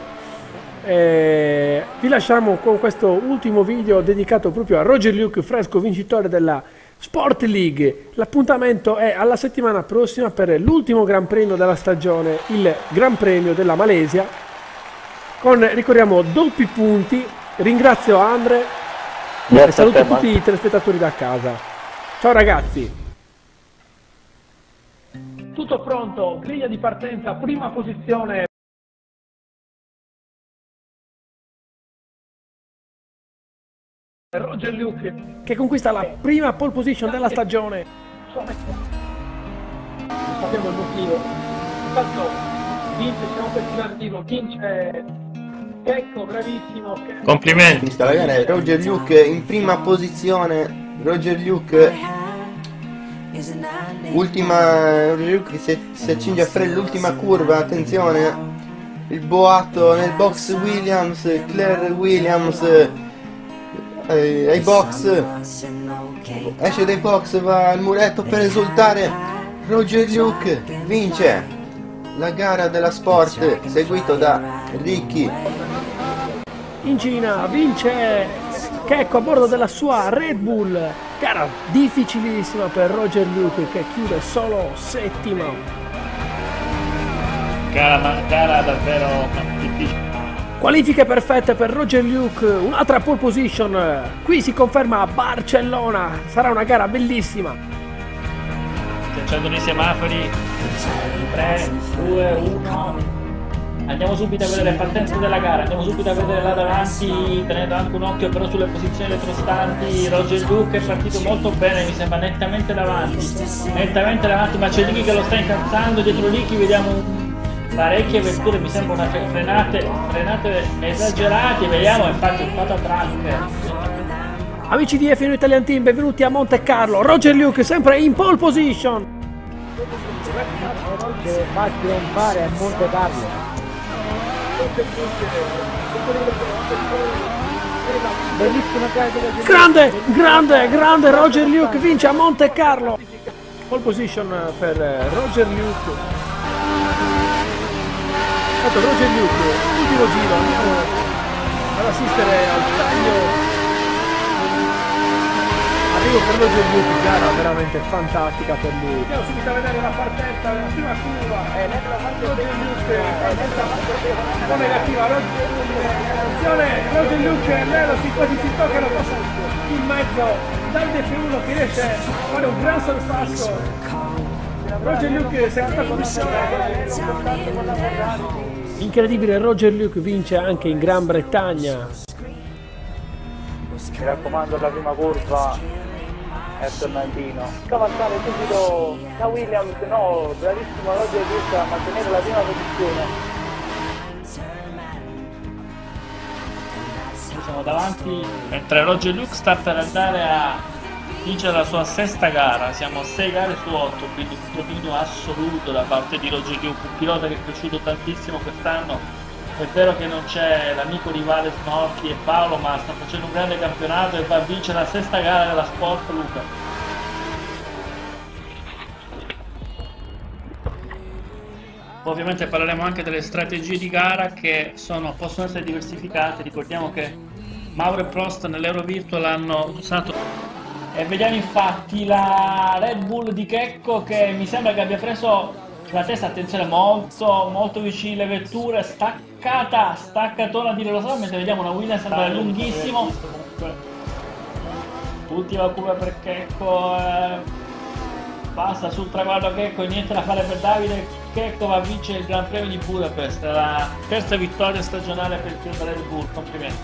Vi lasciamo con questo ultimo video dedicato proprio a Roger Luke, fresco vincitore della Sport League. L'appuntamento è alla settimana prossima per l'ultimo Gran Premio della stagione, il Gran Premio della Malesia, con, ricordiamo, doppi punti. Ringrazio Andre e saluto tutti i telespettatori da casa. Ciao ragazzi. Tutto pronto, griglia di partenza, prima posizione. Roger Luke che conquista la prima pole position della stagione. Non sappiamo il motivo. Tanto vince, siamo per in arrivo, vince Checco, bravissimo. Complimenti. La gara è Roger Luke in prima posizione. Roger Luke Roger Luke che si accinge a fare l'ultima curva, attenzione, il boato nel box Williams, Claire Williams ai box, esce dai box, va al muretto per esultare. Roger Luke vince la gara della Sport, seguito da Ricky. In Cina vince Checco a bordo della sua Red Bull, gara difficilissima per Roger Luke che chiude solo settimo. Gara davvero difficile. Qualifiche perfette per Roger Luke, un'altra pole position, qui si conferma a Barcellona, sarà una gara bellissima. Si accendono i semafori, 3, 2, 1. Andiamo subito a vedere le partenze della gara, andiamo subito a vedere là davanti, tenendo anche un occhio però sulle posizioni retrostanti. Roger Luke è partito molto bene, mi sembra nettamente davanti, ma c'è Ricky che lo sta incazzando, dietro Ricky vediamo parecchie vetture, mi sembra una frenate esagerate, vediamo infatti il patatrack. Amici di F1 Italian Team, benvenuti a Monte Carlo, Roger Luke sempre in pole position. Va a trionfare a Monte Carlo. Grande Roger Luke vince a Monte Carlo. pole position per Roger Luke. Tanto Roger Luke, ultimo giro, andiamo ad assistere al taglio. Arrivo per Roger Luke, gara veramente fantastica per lui. Andiamo subito a vedere la partenza della prima curva. Roger Luke, un po' negativa, Roger Luke, Lelosi quasi si toccano, passa in mezzo dal F1 che riesce a fare un gran sorpasso. Roger Luke, seconda posizione. Incredibile, Roger Luke vince anche in Gran Bretagna. Mi raccomando, la prima curva è Fernandino. Cavalcare subito da Williams, no, bravissimo Roger Luke a mantenere la prima posizione. Siamo davanti mentre Roger Luke sta per andare a vincere la sua sesta gara. Siamo a 6 gare su 8, quindi un dominio assoluto da parte di Roger Luke, un pilota che è cresciuto tantissimo quest'anno. È vero che non c'è l'amico rivale Snorchi e Paolo, ma sta facendo un grande campionato e va a vincere la sesta gara della Sport Luca. Ovviamente parleremo anche delle strategie di gara che possono essere diversificate. Ricordiamo che Mauro e Prost nell'Euro Virtual hanno usato, e vediamo infatti la Red Bull di Checco che mi sembra che abbia preso la testa, attenzione, molto vicino alle vetture, staccatona di lo so, mentre vediamo una Williams andare lunghissimo. Ultima curva per Checco, passa sul traguardo Checco, niente da fare per Davide. Checco va a vincere il Gran Premio di Budapest, la terza vittoria stagionale per il team Red Bull, complimenti.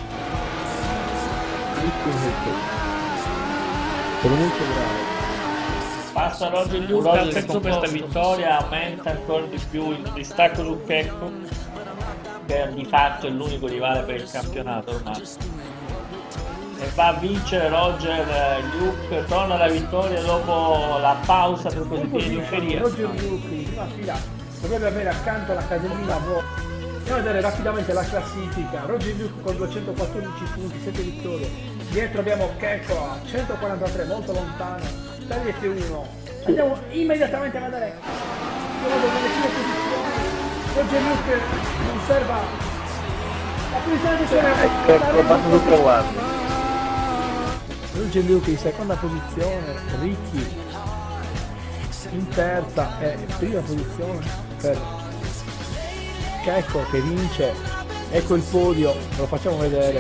Sono molto bravo. Passa Roger Luke al terzo posto. Questa vittoria aumenta ancora di più il distacco su Checco, che di fatto è l'unico rivale per il campionato ormai. E va a vincere Roger Luke, torna alla vittoria dopo la pausa per così dire di feria. Roger Luke in prima fila dovrebbe avere accanto la casellina vuota. Andiamo a vedere rapidamente la classifica. Roger Luke con 214 punti, 7 vittorie. Dietro abbiamo Checco a 143, molto lontano dagli F1. Andiamo immediatamente a vedere nelle prime posizioni. Roger Luke conserva la posizione di suona. Roger Luke in seconda posizione, Ricky in terza e prima posizione per Checco che vince. Ecco il podio, lo facciamo vedere.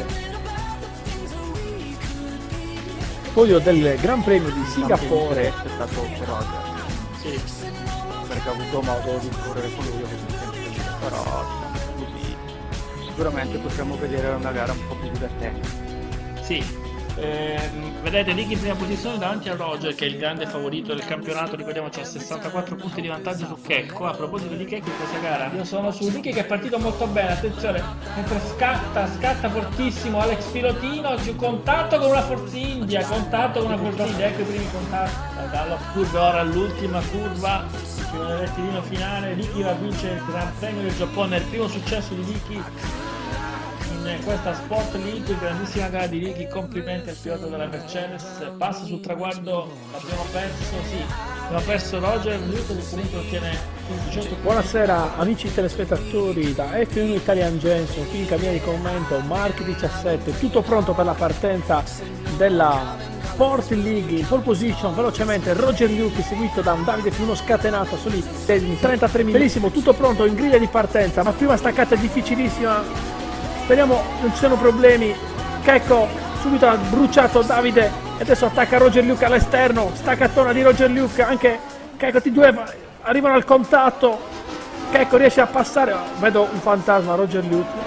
Podio del Gran Premio di Singapore. È stato Roger. Sì, Perché ho avuto modo di correre con lui, però così sicuramente possiamo vedere una gara un po' più divertente. sì. Vedete Ricky in prima posizione davanti a Roger, che è il grande favorito del campionato. Ricordiamo c'ha 64 punti di vantaggio su Checco. A proposito di Checco in questa gara, io sono su Ricky che è partito molto bene, attenzione, mentre scatta fortissimo Alex Pilotino, contatto con una Force India, ecco i primi contatti dalla curva, ora all'ultima curva fino al rettilineo finale. Ricky va a vincere il Gran Premio del Giappone, è il primo successo di Ricky in questa Sport League, grandissima gara di Ricky, complimenti al pilota della Mercedes. Passa sul traguardo, l'abbiamo perso Roger Luke, che comunque ottiene il 18 punti. Buonasera amici telespettatori da F1 Italian Jenson, qui in cabina di commento Mark 17, tutto pronto per la partenza della Sport League. In pole position velocemente Roger Luke, seguito da un Davide F1 scatenato a soli 33 minuti. Benissimo, tutto pronto in griglia di partenza, ma prima staccata è difficilissima. Speriamo non ci siano problemi. Checco subito ha bruciato Davide e adesso attacca Roger Luke all'esterno. Staccatona di Roger Luke, anche Checco, T2 arrivano al contatto. Checco riesce a passare. Vedo un fantasma, Roger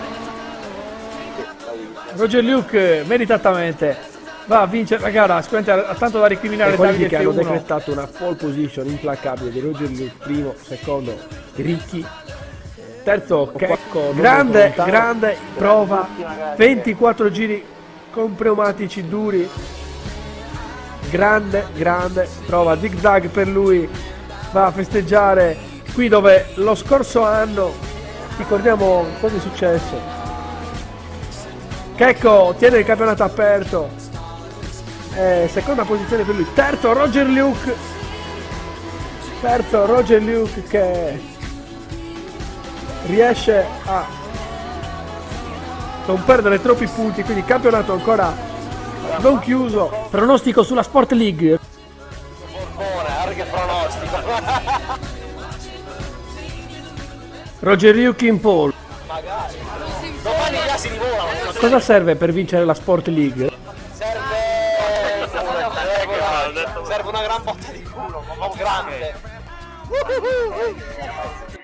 Luke meritatamente va a vincere la gara, sicuramente ha tanto da recriminare Davide che hanno decretato una pole position implacabile di Roger Luke, primo, secondo Ricky, terzo Checco, grande prova, 24 giri con pneumatici duri, grande prova, zig zag per lui, va a festeggiare qui dove lo scorso anno, ricordiamo cosa è successo, Checco tiene il campionato aperto, seconda posizione per lui, terzo Roger Luke, Terzo Roger Luke che riesce a non perdere troppi punti, quindi campionato ancora non chiuso. Pronostico sulla Sport League. Che pronostico. Roger Luke in pole. Magari. Domani gli asini volano. Cosa serve per vincere la Sport League? Serve una gran botta di culo, ma grande.